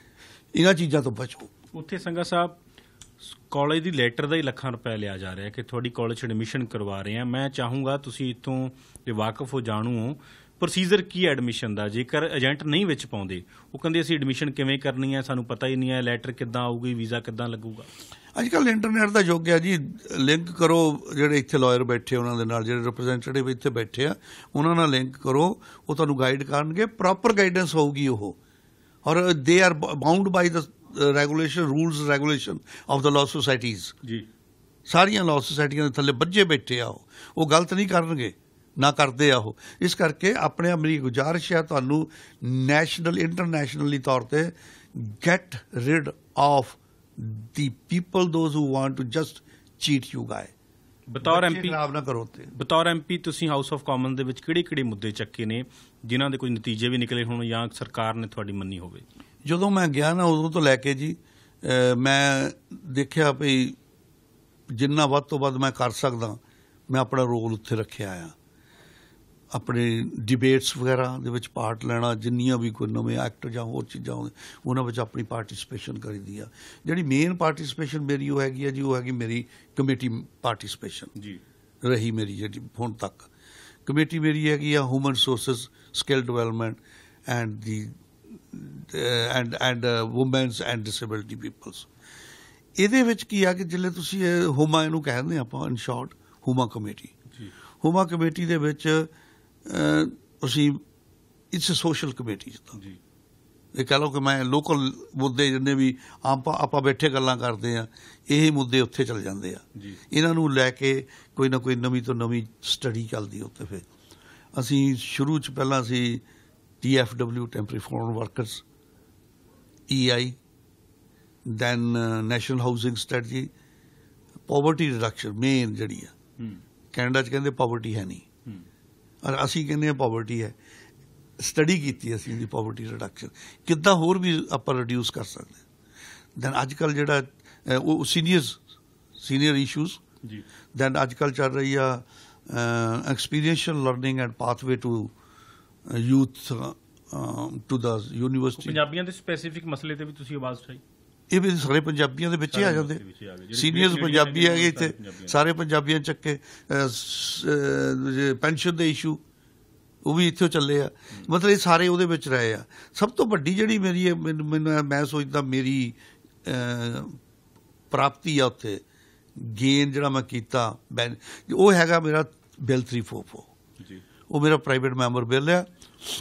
ਇਹਨਾਂ ਚੀਜ਼ਾਂ ਤੋਂ ਬਚੋ। ਉੱਥੇ ਸੰਘਾ ਸਾਹਿਬ ਕਾਲਜ ਦੀ ਲੈਟਰ ਦਾ ਹੀ ਲੱਖਾਂ ਰੁਪਏ ਲਿਆ ਜਾ ਰਿਹਾ ਕਿ ਤੁਹਾਡੀ ਕਾਲਜ 'ਚ ਐਡਮਿਸ਼ਨ ਕਰਵਾ ਰਹੇ ਹਾਂ। ਮੈਂ ਚਾਹੂੰਗਾ ਤੁਸੀਂ ਇੱਥੋਂ ਜੇ ਵਾਕਫ ਹੋ, ਜਾਣੂ ਹੋ, ਪ੍ਰੋਸੀਜਰ ਕੀ ਹੈ ਐਡਮਿਸ਼ਨ ਦਾ? ਜੇਕਰ ਏਜੰਟ ਨਹੀਂ ਵਿੱਚ ਪਾਉਂਦੇ, ਉਹ ਕਹਿੰਦੇ ਅਸੀਂ ਐਡਮਿਸ਼ਨ ਕਿਵੇਂ ਕਰਨੀ ਹੈ, ਸਾਨੂੰ ਪਤਾ ਹੀ ਨਹੀਂ ਹੈ, ਲੈਟਰ ਕਿੱਦਾਂ ਆਊਗੀ, ਵੀਜ਼ਾ ਕਿੱਦਾਂ ਲੱਗੂਗਾ? ਅੱਜ ਕੱਲ੍ਹ ਇੰਟਰਨੈਟ ਦਾ ਯੁੱਗ ਹੈ ਜੀ। ਲਿੰਕ ਕਰੋ, ਜਿਹੜੇ ਇੱਥੇ ਲਾਇਰ ਬੈਠੇ ਉਹਨਾਂ ਦੇ ਨਾਲ, ਜਿਹੜੇ ਰਿਪਰੈਜ਼ੈਂਟੇਟਿਵ ਇੱਥੇ ਬੈਠੇ ਆ ਉਹਨਾਂ ਨਾਲ ਲਿੰਕ ਕਰੋ, ਉਹ ਤੁਹਾਨੂੰ ਗਾਈਡ ਕਰਨਗੇ। ਪ੍ਰੋਪਰ ਗਾਈਡੈਂਸ ਹੋਊਗੀ ਉਹ, or they are bound by the regulation, rules regulation of the law societies ਜੀ। ਸਾਰੀਆਂ ਲਾਅ ਸੁਸਾਇਟੀਆਂ ਦੇ ਥੱਲੇ ਬੱਝੇ ਬੈਠੇ ਆ ਉਹ ਉਹ ਗਲਤ ਨਹੀਂ ਕਰਨਗੇ, ਨਾ ਕਰਦੇ ਆ ਉਹ। ਇਸ ਕਰਕੇ ਆਪਣੇ ਮੇਰੀ ਗੁਜ਼ਾਰਿਸ਼ ਹੈ ਤੁਹਾਨੂੰ, ਨੈਸ਼ਨਲ ਇੰਟਰਨੈਸ਼ਨਲੀ ਤੌਰ 'ਤੇ get rid of the people those who want to just cheat you guy. ਬਤੌਰ ਐਮਪੀ ਖਰਾਬ ਨਾ ਕਰੋ। ਤੇ ਬਤੌਰ ਐਮਪੀ ਤੁਸੀਂ ਹਾਊਸ ਆਫ ਕਾਮਨ ਦੇ ਵਿੱਚ ਕਿਹੜੇ ਕਿਹੜੇ ਮੁੱਦੇ ਚੱਕੇ ਨੇ ਜਿਨ੍ਹਾਂ ਦੇ ਕੋਈ ਨਤੀਜੇ ਵੀ ਨਿਕਲੇ ਹੋਣ ਜਾਂ ਸਰਕਾਰ ਨੇ ਤੁਹਾਡੀ ਮੰਨੀ ਹੋਵੇ? ਜਦੋਂ ਮੈਂ ਗਿਆ ਨਾ, ਉਦੋਂ ਤੋਂ ਲੈ ਕੇ ਜੀ ਮੈਂ ਦੇਖਿਆ ਵੀ ਜਿੰਨਾ ਵੱਧ ਤੋਂ ਵੱਧ ਮੈਂ ਕਰ ਸਕਦਾ, ਮੈਂ ਆਪਣਾ ਰੋਲ ਉੱਥੇ ਰੱਖਿਆ ਆ। ਆਪਣੇ ਡਿਬੇਟਸ ਵਗੈਰਾ ਦੇ ਵਿੱਚ ਪਾਰਟ ਲੈਣਾ, ਜਿੰਨੀਆਂ ਵੀ ਕੋਈ ਨਵੇਂ ਐਕਟ ਜਾਂ ਹੋਰ ਚੀਜ਼ਾਂ ਆਉਂਦੇ ਉਹਨਾਂ ਵਿੱਚ ਆਪਣੀ ਪਾਰਟੀਸਪੇਸ਼ਨ ਕਰੀਦੀ ਆ। ਜਿਹੜੀ ਮੇਨ ਪਾਰਟੀਸਪੇਸ਼ਨ ਮੇਰੀ ਉਹ ਹੈਗੀ ਆ ਜੀ, ਉਹ ਹੈਗੀ ਮੇਰੀ ਕਮੇਟੀ ਪਾਰਟੀਸਪੇਸ਼ਨ ਜੀ ਰਹੀ ਮੇਰੀ ਜਿਹੜੀ ਹੁਣ ਤੱਕ। ਕਮੇਟੀ ਮੇਰੀ ਹੈਗੀ ਆ human resources, skill development and the and and women's and disability peoples. ਇਹਦੇ ਵਿੱਚ ਕੀ ਆ ਕਿ ਜਿਵੇਂ ਤੁਸੀਂ ਹੁਮਾ ਇਹਨੂੰ ਕਹਿੰਦੇ ਆਪਾਂ, in short HUMA committee. HUMA committee ਦੇ ਵਿੱਚ ਅਸੀਂ ਇਟਸ ਸੋਸ਼ਲ ਕਮੇਟੀ ਜੀ। ਇਹ ਕਹਿ ਲਓ ਕਿ ਮੈਂ ਲੋਕਲ ਮੁੱਦੇ ਜਿੰਨੇ ਵੀ ਆਪਾਂ ਆਪਾਂ ਬੈਠੇ ਗੱਲਾਂ ਕਰਦੇ ਆ, ਇਹ ਮੁੱਦੇ ਉੱਥੇ ਚਲੇ ਜਾਂਦੇ ਆ। ਇਹਨਾਂ ਨੂੰ ਲੈ ਕੇ ਕੋਈ ਨਾ ਕੋਈ ਨਵੀਂ ਤੋਂ ਨਵੀਂ ਸਟੱਡੀ ਚੱਲਦੀ ਉੱਤੇ। ਫਿਰ ਅਸੀਂ ਸ਼ੁਰੂ 'ਚ ਪਹਿਲਾਂ ਅਸੀਂ T F W, temporary foreign workers, E I, then national housing strategy, poverty reduction main ਜਿਹੜੀ ਆ। ਕੈਨੇਡਾ 'ਚ ਕਹਿੰਦੇ ਪਾਵਰਟੀ ਹੈ ਨਹੀਂ, ਔਰ ਅਸੀਂ ਕਹਿੰਦੇ ਹਾਂ ਪਾਵਰਟੀ ਹੈ। ਸਟੱਡੀ ਕੀਤੀ ਅਸੀਂ ਇਹਦੀ ਪਾਵਰਟੀ ਰਿਡਕਸ਼ਨ ਕਿੱਦਾਂ ਹੋਰ ਵੀ ਆਪਾਂ ਰਿਡਿਊਸ ਕਰ ਸਕਦੇ। ਦੈਨ ਅੱਜ ਕੱਲ੍ਹ ਜਿਹੜਾ ਉਹ ਸੀਨੀਅਰ ਸੀਨੀਅਰ ਇਸ਼ੂਜ਼ ਜੀ। ਦੈਨ ਅੱਜ ਕੱਲ੍ਹ ਚੱਲ ਰਹੀ ਆ experiential learning and pathway to youth to the university. ਪੰਜਾਬੀਆਂ ਦੇ ਸਪੈਸੀਫਿਕ ਮਸਲੇ 'ਤੇ ਵੀ ਤੁਸੀਂ ਆਵਾਜ਼ ਉਠਾਈ? ਇਹ ਵੀ ਸਾਰੇ ਪੰਜਾਬੀਆਂ ਦੇ ਵਿੱਚ ਹੀ ਆ ਜਾਂਦੇ। ਸੀਨੀਅਰਸ ਪੰਜਾਬੀ ਹੈਗੇ ਇੱਥੇ, ਸਾਰੇ ਪੰਜਾਬੀਆਂ ਚੱਕੇ। ਪੈਨਸ਼ਨ ਦੇ ਇਸ਼ੂ ਉਹ ਵੀ ਇੱਥੋਂ ਚੱਲੇ ਆ। ਮਤਲਬ ਇਹ ਸਾਰੇ ਉਹਦੇ ਵਿੱਚ ਰਹੇ ਆ। ਸਭ ਤੋਂ ਵੱਡੀ ਜਿਹੜੀ ਮੇਰੀ ਮੈਨੂੰ ਮੈਂ ਸੋਚਦਾ ਮੇਰੀ ਪ੍ਰਾਪਤੀ ਆ ਉੱਥੇ, ਗੇਨ ਜਿਹੜਾ ਮੈਂ ਕੀਤਾ, ਉਹ ਹੈਗਾ ਮੇਰਾ ਬਿੱਲ ਥ੍ਰੀ ਫੋਰ ਫੋਰ। ਉਹ ਮੇਰਾ ਪ੍ਰਾਈਵੇਟ ਮੈਂਬਰ ਬਿੱਲ ਆ।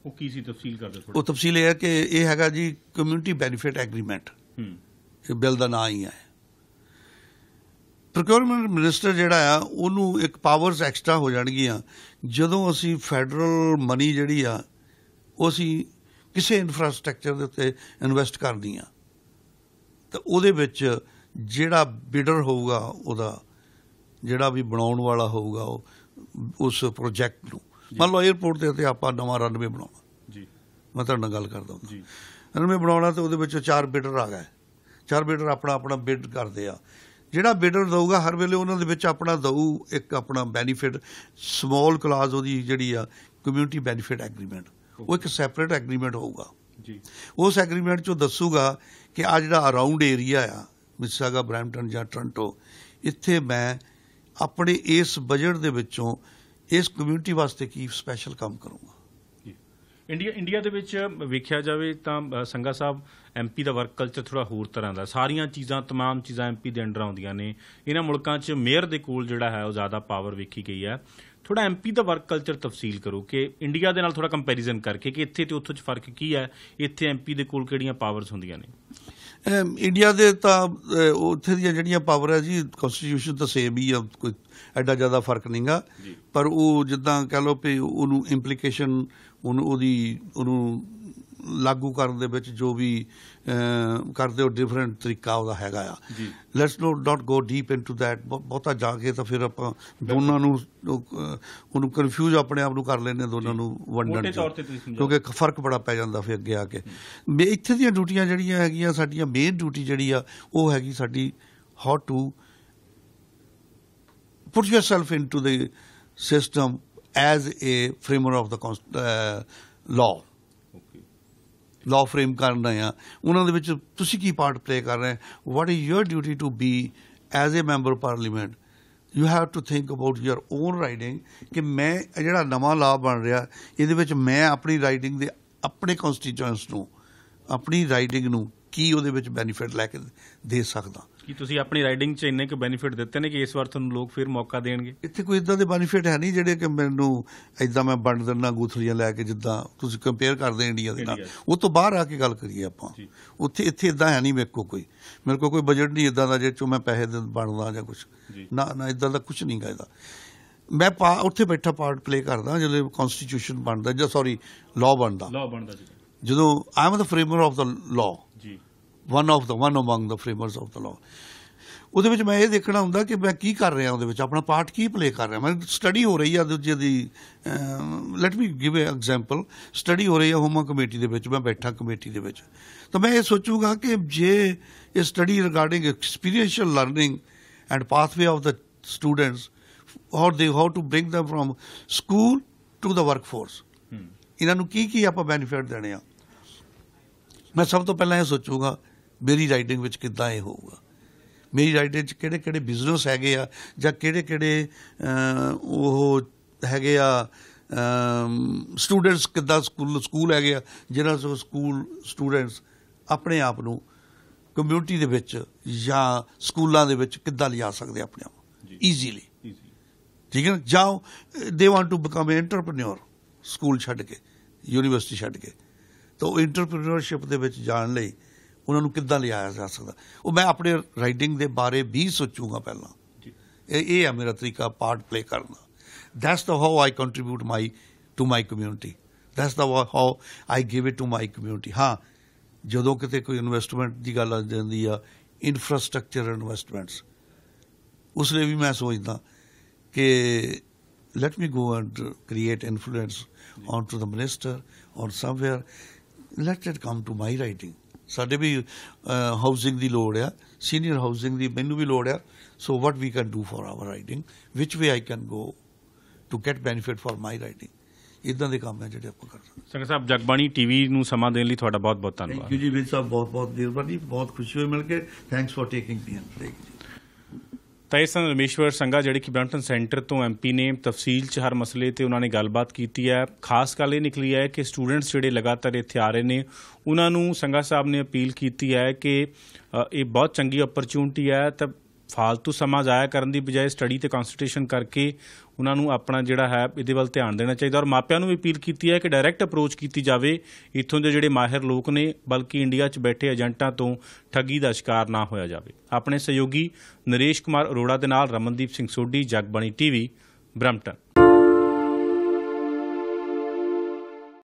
ਉਹ ਕੀ ਸੀ ਤਫਸੀਲ ਕਰਦੇ ਥੋੜਾ। ਉਹ ਤਫਸੀਲ ਇਹ ਹੈ ਕਿ ਇਹ ਹੈਗਾ ਜੀ ਕਮਿਊਨਿਟੀ ਬੈਨੀਫਿਟ ਐਗਰੀਮੈਂਟ, ਇਹ ਬਿੱਲ ਦਾ ਨਾਂ ਹੀ ਹੈ। ਪ੍ਰੋਕਿਉਰਮੈਂਟ ਮਿਨਿਸਟਰ ਜਿਹੜਾ ਆ ਉਹਨੂੰ ਇੱਕ ਪਾਵਰਸ ਐਕਸਟਰਾ ਹੋ ਜਾਣਗੀਆਂ ਜਦੋਂ ਅਸੀਂ ਫੈਡਰਲ ਮਨੀ ਜਿਹੜੀ ਆ ਉਹ ਅਸੀਂ ਕਿਸੇ ਇਨਫਰਾਸਟਰਕਚਰ ਦੇ ਉੱਤੇ ਇਨਵੈਸਟ ਕਰਦੀ ਆ ਤਾਂ ਉਹਦੇ ਵਿੱਚ ਜਿਹੜਾ ਬਿਡਰ ਹੋਊਗਾ, ਉਹਦਾ ਜਿਹੜਾ ਵੀ ਬਣਾਉਣ ਵਾਲਾ ਹੋਊਗਾ ਉਹ ਉਸ ਪ੍ਰੋਜੈਕਟ ਨੂੰ, ਮੰਨ ਲਓ ਏਅਰਪੋਰਟ ਦੇ ਉੱਤੇ ਆਪਾਂ ਨਵਾਂ ਰਨਵੇ ਬਣਾਉਣਾ ਜੀ, ਮੈਂ ਤੁਹਾਡੇ ਨਾਲ ਗੱਲ ਕਰਦਾ ਜੀ, ਰਨਵੇ ਬਣਾਉਣਾ ਤੇ ਉਹਦੇ ਵਿੱਚ ਚਾਰ ਬਿਡਰ ਆ ਗਏ, ਚਾਰ ਬਿਡਰ ਆਪਣਾ ਆਪਣਾ ਬਿਡ ਕਰਦੇ ਆ। ਜਿਹੜਾ ਬਿਡਰ ਦਊਗਾ ਹਰ ਵੇਲੇ ਉਹਨਾਂ ਦੇ ਵਿੱਚ ਆਪਣਾ ਦਊ ਇੱਕ ਆਪਣਾ ਬੈਨੀਫਿਟ ਸਮੋਲ ਕਲਾਜ਼, ਉਹਦੀ ਜਿਹੜੀ ਆ ਕਮਿਊਨਿਟੀ ਬੈਨੀਫਿਟ ਐਗਰੀਮੈਂਟ, ਉਹ ਇੱਕ ਸੈਪਰੇਟ ਐਗਰੀਮੈਂਟ ਹੋਊਗਾ ਜੀ। ਉਸ ਐਗਰੀਮੈਂਟ 'ਚੋਂ ਦੱਸੂਗਾ ਕਿ ਆ ਜਿਹੜਾ ਅਰਾਊਂਡ ਏਰੀਆ ਆ ਮਿਸਿਸਾਗਾ, ਬਰੈਂਪਟਨ ਜਾਂ ਟੋਰਾਂਟੋ, ਇੱਥੇ ਮੈਂ ਆਪਣੇ ਇਸ ਬਜਟ ਦੇ ਵਿੱਚੋਂ ਇਸ ਕਮਿਊਨਿਟੀ ਵਾਸਤੇ ਕੀ ਸਪੈਸ਼ਲ ਕੰਮ ਕਰੂੰਗਾ। ਇੰਡੀਆ ਇੰਡੀਆ ਦੇ ਵਿੱਚ ਵੇਖਿਆ ਜਾਵੇ ਤਾਂ ਸੰਘਾ ਸਾਹਿਬ ਐਮ ਪੀ ਦਾ ਵਰਕ ਕਲਚਰ ਥੋੜ੍ਹਾ ਹੋਰ ਤਰ੍ਹਾਂ ਦਾ, ਸਾਰੀਆਂ ਚੀਜ਼ਾਂ ਤਮਾਮ ਚੀਜ਼ਾਂ ਐਮ ਪੀ ਦੇ ਅੰਡਰ ਆਉਂਦੀਆਂ ਨੇ। ਇਹਨਾਂ ਮੁਲਕਾਂ 'ਚ ਮੇਅਰ ਦੇ ਕੋਲ ਜਿਹੜਾ ਹੈ ਉਹ ਜ਼ਿਆਦਾ ਪਾਵਰ ਵੇਖੀ ਗਈ ਹੈ। ਥੋੜ੍ਹਾ ਐਮ ਪੀ ਦਾ ਵਰਕ ਕਲਚਰ ਤਫਸੀਲ ਕਰੋ ਕਿ ਇੰਡੀਆ ਦੇ ਨਾਲ ਥੋੜ੍ਹਾ ਕੰਪੈਰੀਜ਼ਨ ਕਰਕੇ ਕਿ ਇੱਥੇ ਤੇ ਉੱਥੋਂ 'ਚ ਫਰਕ ਕੀ ਹੈ, ਇੱਥੇ ਐਮ ਪੀ ਦੇ ਕੋਲ ਕਿਹੜੀਆਂ ਪਾਵਰਸ ਹੁੰਦੀਆਂ ਨੇ। ਇੰਡੀਆ ਦੇ ਤਾਂ ਉੱਥੇ ਦੀਆਂ ਜਿਹੜੀਆਂ ਪਾਵਰ ਹੈ ਜੀ, ਕੌਂਸਟੀਟਿਊਸ਼ਨ ਤਾਂ ਸੇਮ ਹੀ ਆ, ਕੋਈ ਐਡਾ ਜ਼ਿਆਦਾ ਫਰਕ ਨਹੀਂ ਗਾ, ਪਰ ਉਹ ਜਿੱਦਾਂ ਕਹਿ ਲਓ ਵੀ ਉਹਨੂੰ ਇੰਪਲੀਕੇਸ਼ਨ, ਉਹਨੂੰ ਉਹਦੀ ਉਹਨੂੰ ਲਾਗੂ ਕਰਨ ਦੇ ਵਿੱਚ ਜੋ ਵੀ ਕਰਦੇ ਹੋ ਡਿਫਰੈਂਟ ਤਰੀਕਾ ਉਹਦਾ ਹੈਗਾ ਆ। Let's not not go deep into that, ਬਹੁਤਾ ਜਾ ਕੇ ਤਾਂ ਫਿਰ ਆਪਾਂ ਦੋਨਾਂ ਨੂੰ ਉਹਨੂੰ ਕਨਫਿਊਜ਼ ਆਪਣੇ ਆਪ ਨੂੰ ਕਰ ਲੈਂਦੇ ਦੋਨਾਂ ਨੂੰ ਵੰਡਣ 'ਚ, ਕਿਉਂਕਿ ਫਰਕ ਬੜਾ ਪੈ ਜਾਂਦਾ ਫਿਰ ਅੱਗੇ ਆ ਕੇ। ਇੱਥੇ ਦੀਆਂ ਡਿਊਟੀਆਂ ਜਿਹੜੀਆਂ ਹੈਗੀਆਂ ਸਾਡੀਆਂ, ਮੇਨ ਡਿਊਟੀ ਜਿਹੜੀ ਆ ਉਹ ਹੈਗੀ ਸਾਡੀ how to put yourself into the system as a framer of the law. Law frame ਕਰਨਾ ਆ, ਉਹਨਾਂ ਦੇ ਵਿੱਚ ਤੁਸੀਂ ਕੀ ਪਾਰਟ ਪਲੇ ਕਰ ਰਹੇ, what is your duty to be as a member parliament. You have to think about your own riding ਕਿ ਮੈਂ ਜਿਹੜਾ ਨਵਾਂ ਲਾਅ ਬਣ ਰਿਹਾ ਇਹਦੇ ਵਿੱਚ ਮੈਂ ਆਪਣੀ ਰਾਈਡਿੰਗ ਦੇ ਆਪਣੇ ਕੌਂਸਟੀਟਿਊਐਂਟਸ ਨੂੰ, ਆਪਣੀ ਰਾਈਡਿੰਗ ਨੂੰ ਕੀ ਉਹਦੇ ਵਿੱਚ ਬੈਨੀਫਿਟ ਲੈ ਕੇ ਦੇ ਸਕਦਾ। ਕੀ ਤੁਸੀਂ ਆਪਣੀ ਰਾਈਡਿੰਗ 'ਚ ਇੰਨੇ ਕੁ ਬੈਨੀਫਿਟ ਦਿੱਤੇ ਨੇ ਕਿ ਇਸ ਵਾਰ ਤੁਹਾਨੂੰ ਲੋਕ ਫਿਰ ਮੌਕਾ ਦੇਣਗੇ? ਇੱਥੇ ਕੋਈ ਇੱਦਾਂ ਦੇ ਬੈਨੀਫਿਟ ਹੈ ਨਹੀਂ ਜਿਹੜੇ ਕਿ ਮੈਨੂੰ ਇੱਦਾਂ ਮੈਂ ਵੰਡ ਦਿੰਦਾ ਗੂਥਲੀਆਂ ਲੈ ਕੇ, ਜਿੱਦਾਂ ਤੁਸੀਂ ਕੰਪੇਅਰ ਕਰਦੇ ਇੰਡੀਆ ਦੇ ਨਾਲ। ਉਹ ਤੋਂ ਬਾਹਰ ਆ ਕੇ ਗੱਲ ਕਰੀਏ ਆਪਾਂ, ਉੱਥੇ ਇੱਥੇ ਇੱਦਾਂ ਹੈ ਨਹੀਂ ਮੇਰੇ ਕੋਲ ਕੋਈ, ਮੇਰੇ ਕੋਲ ਕੋਈ ਬਜਟ ਨਹੀਂ ਇੱਦਾਂ ਦਾ ਜਿਹਦੇ 'ਚੋਂ ਮੈਂ ਪੈਸੇ ਬਣਦਾ ਜਾਂ ਕੁਛ ਨਾ, ਨਾ ਇੱਦਾਂ ਦਾ ਕੁਛ ਨਹੀਂ ਗਾ ਇਹਦਾ। ਮੈਂ ਪਾ ਉੱਥੇ ਬੈਠਾ ਪਾਰਟ ਪਲੇ ਕਰਦਾ ਜਦੋਂ ਕੌਂਸਟੀਟਿਊਸ਼ਨ ਬਣਦਾ ਜਾਂ ਸੌਰੀ ਲਾਅ ਬਣਦਾ, ਲਾਅ ਬਣਦਾ ਜਦੋਂ I am the framer of the law, one of the one among the framers of the law. ਉਹਦੇ ਵਿੱਚ ਮੈਂ ਇਹ ਦੇਖਣਾ ਹੁੰਦਾ ਕਿ ਮੈਂ ਕੀ ਕਰ ਰਿਹਾ, ਉਹਦੇ ਵਿੱਚ ਆਪਣਾ ਪਾਰਟ ਕੀ ਪਲੇ ਕਰ ਰਿਹਾ। ਮੈਂ ਸਟੱਡੀ ਹੋ ਰਹੀ ਆ ਦੂਜੇ ਦੀ, let me give a example, study ਹੋ ਰਹੀ ਆ ਹੋਮਾ ਕਮੇਟੀ ਦੇ ਵਿੱਚ, ਮੈਂ ਬੈਠਾ ਕਮੇਟੀ ਦੇ ਵਿੱਚ, ਤਾਂ ਮੈਂ ਇਹ ਸੋਚੂਗਾ ਕਿ ਜੇ ਇਹ study regarding experiential learning and pathway of the students, how they how to bring them from school to the work force, ਇਹਨਾਂ ਨੂੰ ਕੀ ਕੀ ਆਪਾਂ ਬੈਨੀਫਿਟ ਦੇਣੇ ਆ। ਮੈਂ ਸਭ ਤੋਂ ਪਹਿਲਾਂ ਇਹ ਸੋਚੂਗਾ ਮੇਰੀ ਰਾਈਡਿੰਗ ਵਿੱਚ ਕਿੱਦਾਂ ਇਹ ਹੋਊਗਾ, ਮੇਰੀ ਰਾਈਡਿੰਗ 'ਚ ਕਿਹੜੇ ਕਿਹੜੇ ਬਿਜ਼ਨਸ ਹੈਗੇ ਆ ਜਾਂ ਕਿਹੜੇ ਕਿਹੜੇ ਉਹ ਹੈਗੇ ਆ ਸਟੂਡੈਂਟਸ, ਕਿੱਦਾਂ ਸਕੂਲ ਸਕੂਲ ਹੈਗੇ ਆ ਜਿਹਨਾਂ ਤੋਂ ਸਕੂਲ ਸਟੂਡੈਂਟਸ ਆਪਣੇ ਆਪ ਨੂੰ ਕਮਿਊਨਿਟੀ ਦੇ ਵਿੱਚ ਜਾਂ ਸਕੂਲਾਂ ਦੇ ਵਿੱਚ ਕਿੱਦਾਂ ਲਿਜਾ ਸਕਦੇ ਆਪਣੇ ਆਪ ਈਜ਼ੀਲੀ, ਠੀਕ ਹੈ ਨਾ। ਜਾਂ they want to become a entrepreneur school ਛੱਡ ਕੇ, ਯੂਨੀਵਰਸਿਟੀ ਛੱਡ ਕੇ, ਤਾਂ ਉਹ ਐਂਟਰਪ੍ਰੇਨਿਓਰਸ਼ਿਪ ਦੇ ਵਿੱਚ ਜਾਣ ਲਈ ਉਹਨਾਂ ਨੂੰ ਕਿੱਦਾਂ ਲਿਆਇਆ ਜਾ ਸਕਦਾ, ਉਹ ਮੈਂ ਆਪਣੇ ਰਾਈਡਿੰਗ ਦੇ ਬਾਰੇ ਵੀ ਸੋਚੂਗਾ ਪਹਿਲਾਂ। ਇਹ ਇਹ ਹੈ ਮੇਰਾ ਤਰੀਕਾ ਪਾਰਟ ਪਲੇ ਕਰਨ ਦਾ। That's the how I contribute my to my community, that's the how I give it to my community. ਹਾਂ, ਜਦੋਂ ਕਿਤੇ ਕੋਈ ਇਨਵੈਸਟਮੈਂਟ ਦੀ ਗੱਲ ਆ ਜਾਂਦੀ ਆ, ਇਨਫਰਾਸਟਰਕਚਰ ਇਨਵੈਸਟਮੈਂਟਸ, ਉਸ ਲਈ ਵੀ ਮੈਂ ਸੋਚਦਾ ਕਿ let me go and create influence onto the minister or somewhere, let it come to my writing. ਸਾਡੇ ਵੀ ਹਾਊਸਿੰਗ ਦੀ ਲੋੜ ਆ, ਸੀਨੀਅਰ ਹਾਊਸਿੰਗ ਦੀ ਮੈਨੂੰ ਵੀ ਲੋੜ ਆ। So what we can do for our riding, which way I can go to get benefit for my riding. ਇੱਦਾਂ ਦੇ ਕੰਮ ਹੈ ਜਿਹੜੇ ਆਪਾਂ ਕਰ ਸਕਦੇ। ਸੰਘਾ ਸਾਹਿਬ, ਜਗਬਾਣੀ ਟੀਵੀ ਨੂੰ ਸਮਾਂ ਦੇਣ ਲਈ ਤੁਹਾਡਾ ਬਹੁਤ ਬਹੁਤ ਧੰਨਵਾਦ। ਥੈਂਕ ਯੂ ਜੀ ਵੀਰ ਸਾਹਿਬ, ਬਹੁਤ ਬਹੁਤ ਮਿਹਰਬਾਨੀ, ਬਹੁਤ ਖੁਸ਼ੀ ਹੋਈ ਮਿਲ ਕੇ। Thanks for taking me in. Thank you. ਤਾਂ ਇਸ ਤਰ੍ਹਾਂ ਰਮੇਸ਼ਵਰ ਸੰਘਾ ਜਿਹੜੇ ਕਿ ਬਰੈਂਪਟਨ ਸੈਂਟਰ ਤੋਂ ਐਮ ਪੀ ਨੇ, ਤਫਸੀਲ 'ਚ ਹਰ ਮਸਲੇ 'ਤੇ ਉਹਨਾਂ ਨੇ ਗੱਲਬਾਤ ਕੀਤੀ ਹੈ। ਖਾਸ ਗੱਲ ਇਹ ਨਿਕਲੀ ਹੈ ਕਿ ਸਟੂਡੈਂਟਸ ਜਿਹੜੇ ਲਗਾਤਾਰ ਇੱਥੇ ਆ ਰਹੇ ਨੇ, ਉਹਨਾਂ ਨੂੰ ਸੰਘਾ ਸਾਹਿਬ ਨੇ ਅਪੀਲ ਕੀਤੀ ਹੈ ਕਿ ਇਹ ਬਹੁਤ ਚੰਗੀ ਓਪਰਚੁਨਿਟੀ ਹੈ, ਤਾਂ ਫਾਲਤੂ ਸਮਾਂ ਜ਼ਾਇਆ ਕਰਨ ਦੀ ਬਜਾਏ ਸਟੱਡੀ ਤੇ ਕਨਸਨਟ੍ਰੇਸ਼ਨ ਕਰਕੇ ਉਹਨਾਂ ਨੂੰ ਆਪਣਾ ਜਿਹੜਾ ਹੈ ਇਹਦੇ ਵੱਲ ਧਿਆਨ ਦੇਣਾ ਚਾਹੀਦਾ। ਔਰ ਮਾਪਿਆਂ ਨੂੰ ਵੀ ਅਪੀਲ ਕੀਤੀ ਹੈ ਕਿ ਡਾਇਰੈਕਟ ਅਪਰੋਚ ਕੀਤੀ ਜਾਵੇ ਇੱਥੋਂ ਦੇ ਜਿਹੜੇ ਮਾਹਿਰ ਲੋਕ ਨੇ, ਬਲਕਿ ਇੰਡੀਆ 'ਚ ਬੈਠੇ ਏਜੰਟਾਂ ਤੋਂ ਠੱਗੀ ਦਾ ਸ਼ਿਕਾਰ ਨਾ ਹੋਇਆ ਜਾਵੇ। ਆਪਣੇ ਸਹਿਯੋਗੀ ਨਰੇਸ਼ ਕੁਮਾਰ ਅਰੋੜਾ ਦੇ ਨਾਲ ਰਮਨਦੀਪ ਸਿੰਘ ਸੋਢੀ, ਜਗਬਾਣੀ ਟੀਵੀ, ਬਰੰਪਟਨ।